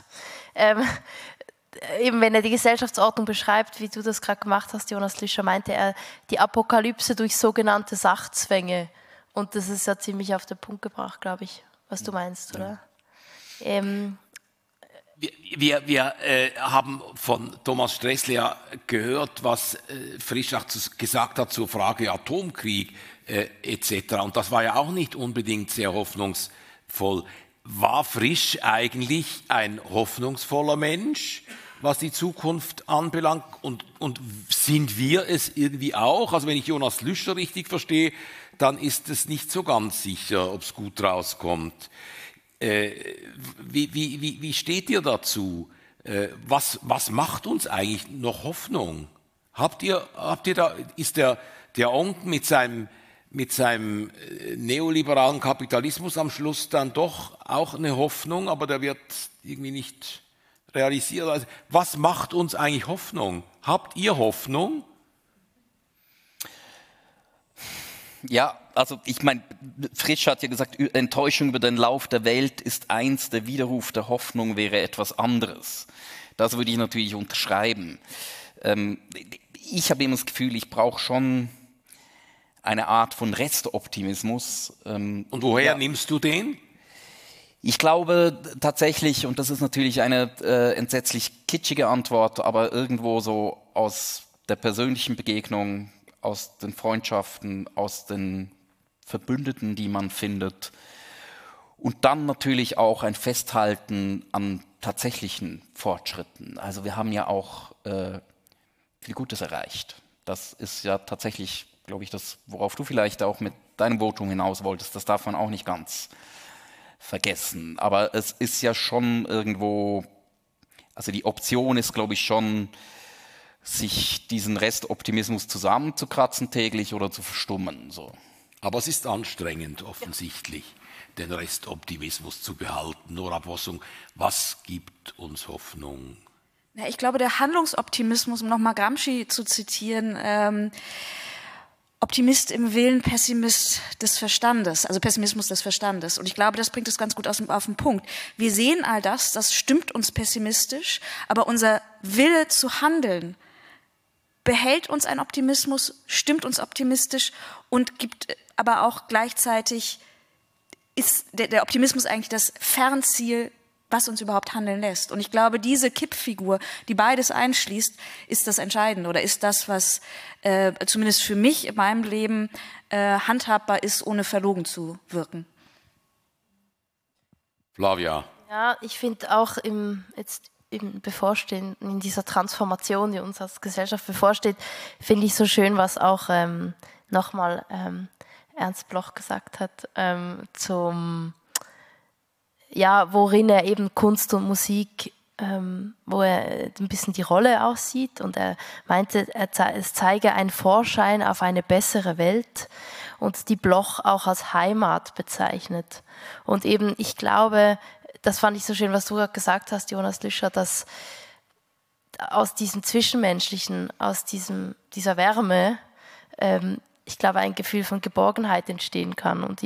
eben wenn er die Gesellschaftsordnung beschreibt, wie du das gerade gemacht hast, Jonas Lüscher, meinte er die Apokalypse durch sogenannte Sachzwänge. Und das ist ja ziemlich auf den Punkt gebracht, glaube ich, was du meinst, oder? Wir haben von Thomas Stressle ja gehört, was Frisch auch gesagt hat zur Frage Atomkrieg etc. Und das war ja auch nicht unbedingt sehr hoffnungsvoll. War Frisch eigentlich ein hoffnungsvoller Mensch, was die Zukunft anbelangt? Und sind wir es irgendwie auch? Also wenn ich Jonas Lüscher richtig verstehe, dann ist es nicht so ganz sicher, ob es gut rauskommt. Wie steht ihr dazu? Was macht uns eigentlich noch Hoffnung? Habt ihr da, ist der Onken mit seinem neoliberalen Kapitalismus am Schluss dann doch auch eine Hoffnung, aber der wird irgendwie nicht realisiert? Also, was macht uns eigentlich Hoffnung? Habt ihr Hoffnung? Ja, also ich meine, Frisch hat ja gesagt, Enttäuschung über den Lauf der Welt ist eins, der Widerruf der Hoffnung wäre etwas anderes. Das würde ich natürlich unterschreiben. Ich habe immer das Gefühl, ich brauche schon eine Art von Restoptimismus. Und woher nimmst du den? Ich glaube tatsächlich, und das ist natürlich eine entsetzlich kitschige Antwort, aber irgendwo so aus der persönlichen Begegnung, aus den Freundschaften, aus den Verbündeten, die man findet, und dann natürlich auch ein Festhalten an tatsächlichen Fortschritten. Also wir haben ja auch viel Gutes erreicht. Das ist ja tatsächlich, glaube ich, das, worauf du vielleicht auch mit deinem Votum hinaus wolltest. Das darf man auch nicht ganz vergessen. Aber es ist ja schon irgendwo, also die Option ist, glaube ich, schon, sich diesen Restoptimismus zusammenzukratzen täglich oder zu verstummen. So. Aber es ist anstrengend, offensichtlich, den Restoptimismus zu behalten. Nora Bossung, was gibt uns Hoffnung? Ja, ich glaube, der Handlungsoptimismus, um nochmal Gramsci zu zitieren, Optimist im Willen, Pessimist des Verstandes, also Pessimismus des Verstandes. Und ich glaube, das bringt es ganz gut auf den Punkt. Wir sehen all das, das stimmt uns pessimistisch, aber unser Wille zu handeln behält uns ein Optimismus, stimmt uns optimistisch und gibt aber auch gleichzeitig, ist der Optimismus eigentlich das Fernziel, was uns überhaupt handeln lässt. Und ich glaube, diese Kippfigur, die beides einschließt, ist das Entscheidende oder ist das, was zumindest für mich in meinem Leben handhabbar ist, ohne verlogen zu wirken. Flavia. Ja, ich finde auch in dieser Transformation, die uns als Gesellschaft bevorsteht, finde ich so schön, was auch nochmal Ernst Bloch gesagt hat, worin er eben Kunst und Musik, wo er ein bisschen die Rolle aussieht, und er meinte, es zeige einen Vorschein auf eine bessere Welt und die Bloch auch als Heimat bezeichnet. Und eben, ich glaube, das fand ich so schön, was du gerade gesagt hast, Jonas Lüscher, dass aus diesem Zwischenmenschlichen, aus dieser Wärme, ich glaube, ein Gefühl von Geborgenheit entstehen kann. Und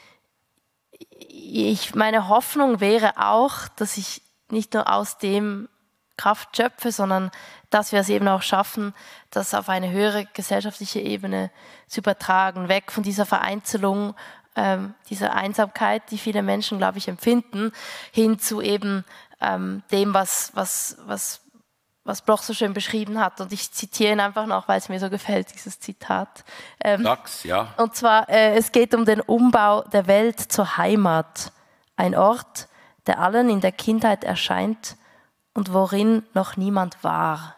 meine Hoffnung wäre auch, dass ich nicht nur aus dem Kraft schöpfe, sondern dass wir es eben auch schaffen, das auf eine höhere gesellschaftliche Ebene zu übertragen, weg von dieser Vereinzelung, dieser Einsamkeit, die viele Menschen, glaube ich, empfinden, hin zu eben dem, was Bloch so schön beschrieben hat. Und ich zitiere ihn einfach noch, weil es mir so gefällt, dieses Zitat. Sag's, ja. Und zwar, es geht um den Umbau der Welt zur Heimat. Ein Ort, der allen in der Kindheit erscheint und worin noch niemand war.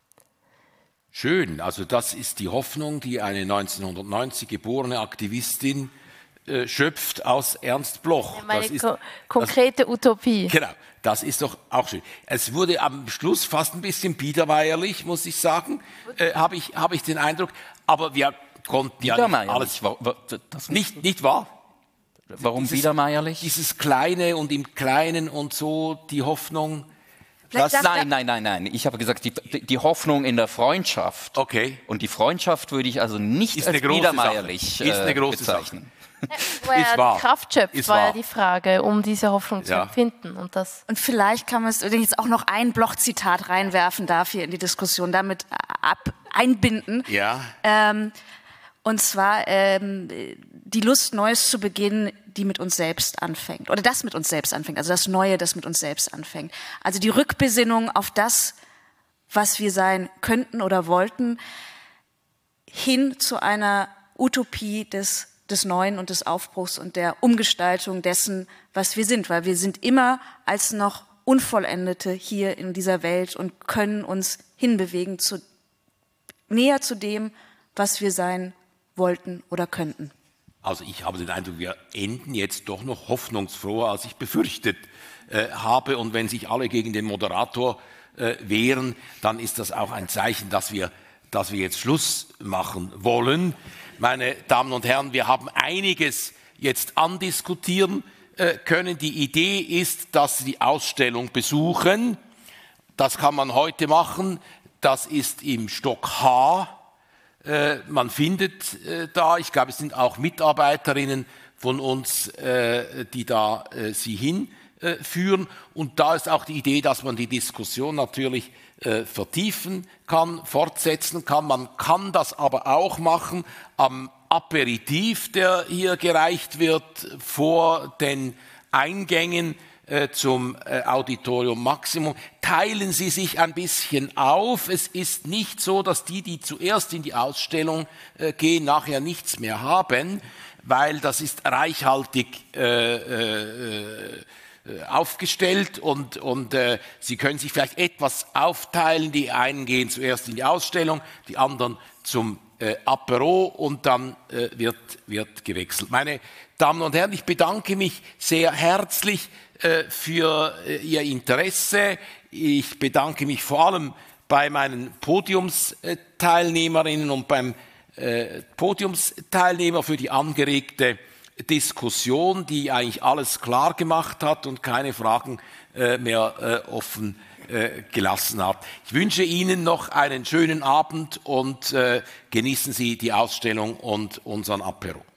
Schön, also das ist die Hoffnung, die eine 1990 geborene Aktivistin schöpft aus Ernst Bloch. Meine konkrete Utopie. Genau, das ist doch auch schön. Es wurde am Schluss fast ein bisschen biedermeierlich, muss ich sagen, habe ich den Eindruck. Aber wir konnten ja nicht alles... Nicht wahr? Warum biedermeierlich? Dieses Kleine und im Kleinen und so, die Hoffnung... Nein. Ich habe gesagt, die Hoffnung in der Freundschaft. Okay. Und die Freundschaft würde ich also nicht als biedermeierlich bezeichnen. Wo er die Kraft schöpft, war ja die Frage, um diese Hoffnung zu empfinden. Und vielleicht kann man es, wenn ich jetzt auch noch ein Bloch-Zitat reinwerfen darf hier in die Diskussion, damit einbinden. Ja. Und zwar die Lust, Neues zu beginnen, die mit uns selbst anfängt. Oder das mit uns selbst anfängt. Also das Neue, das mit uns selbst anfängt. Also die Rückbesinnung auf das, was wir sein könnten oder wollten, hin zu einer Utopie des Neuen und des Aufbruchs und der Umgestaltung dessen, was wir sind. Weil wir sind immer als noch Unvollendete hier in dieser Welt und können uns hinbewegen näher zu dem, was wir sein wollten oder könnten. Also ich habe den Eindruck, wir enden jetzt doch noch hoffnungsfroher, als ich befürchtet habe. Und wenn sich alle gegen den Moderator wehren, dann ist das auch ein Zeichen, dass wir jetzt Schluss machen wollen. Meine Damen und Herren, wir haben einiges jetzt andiskutieren können. Die Idee ist, dass Sie die Ausstellung besuchen. Das kann man heute machen. Das ist im Stock H. Man findet da, ich glaube, es sind auch Mitarbeiterinnen von uns, die da Sie führen. Und da ist auch die Idee, dass man die Diskussion natürlich vertiefen kann, fortsetzen kann. Man kann das aber auch machen am Aperitif, der hier gereicht wird, vor den Eingängen zum Auditorium Maximum. Teilen Sie sich ein bisschen auf. Es ist nicht so, dass die zuerst in die Ausstellung gehen, nachher nichts mehr haben, weil das ist reichhaltig aufgestellt und Sie können sich vielleicht etwas aufteilen. Die einen gehen zuerst in die Ausstellung, die anderen zum Apero und dann wird gewechselt. Meine Damen und Herren, ich bedanke mich sehr herzlich für Ihr Interesse. Ich bedanke mich vor allem bei meinen Podiumsteilnehmerinnen und beim Podiumsteilnehmer für die angeregte Diskussion, die eigentlich alles klar gemacht hat und keine Fragen mehr offen gelassen hat. Ich wünsche Ihnen noch einen schönen Abend und genießen Sie die Ausstellung und unseren Apero.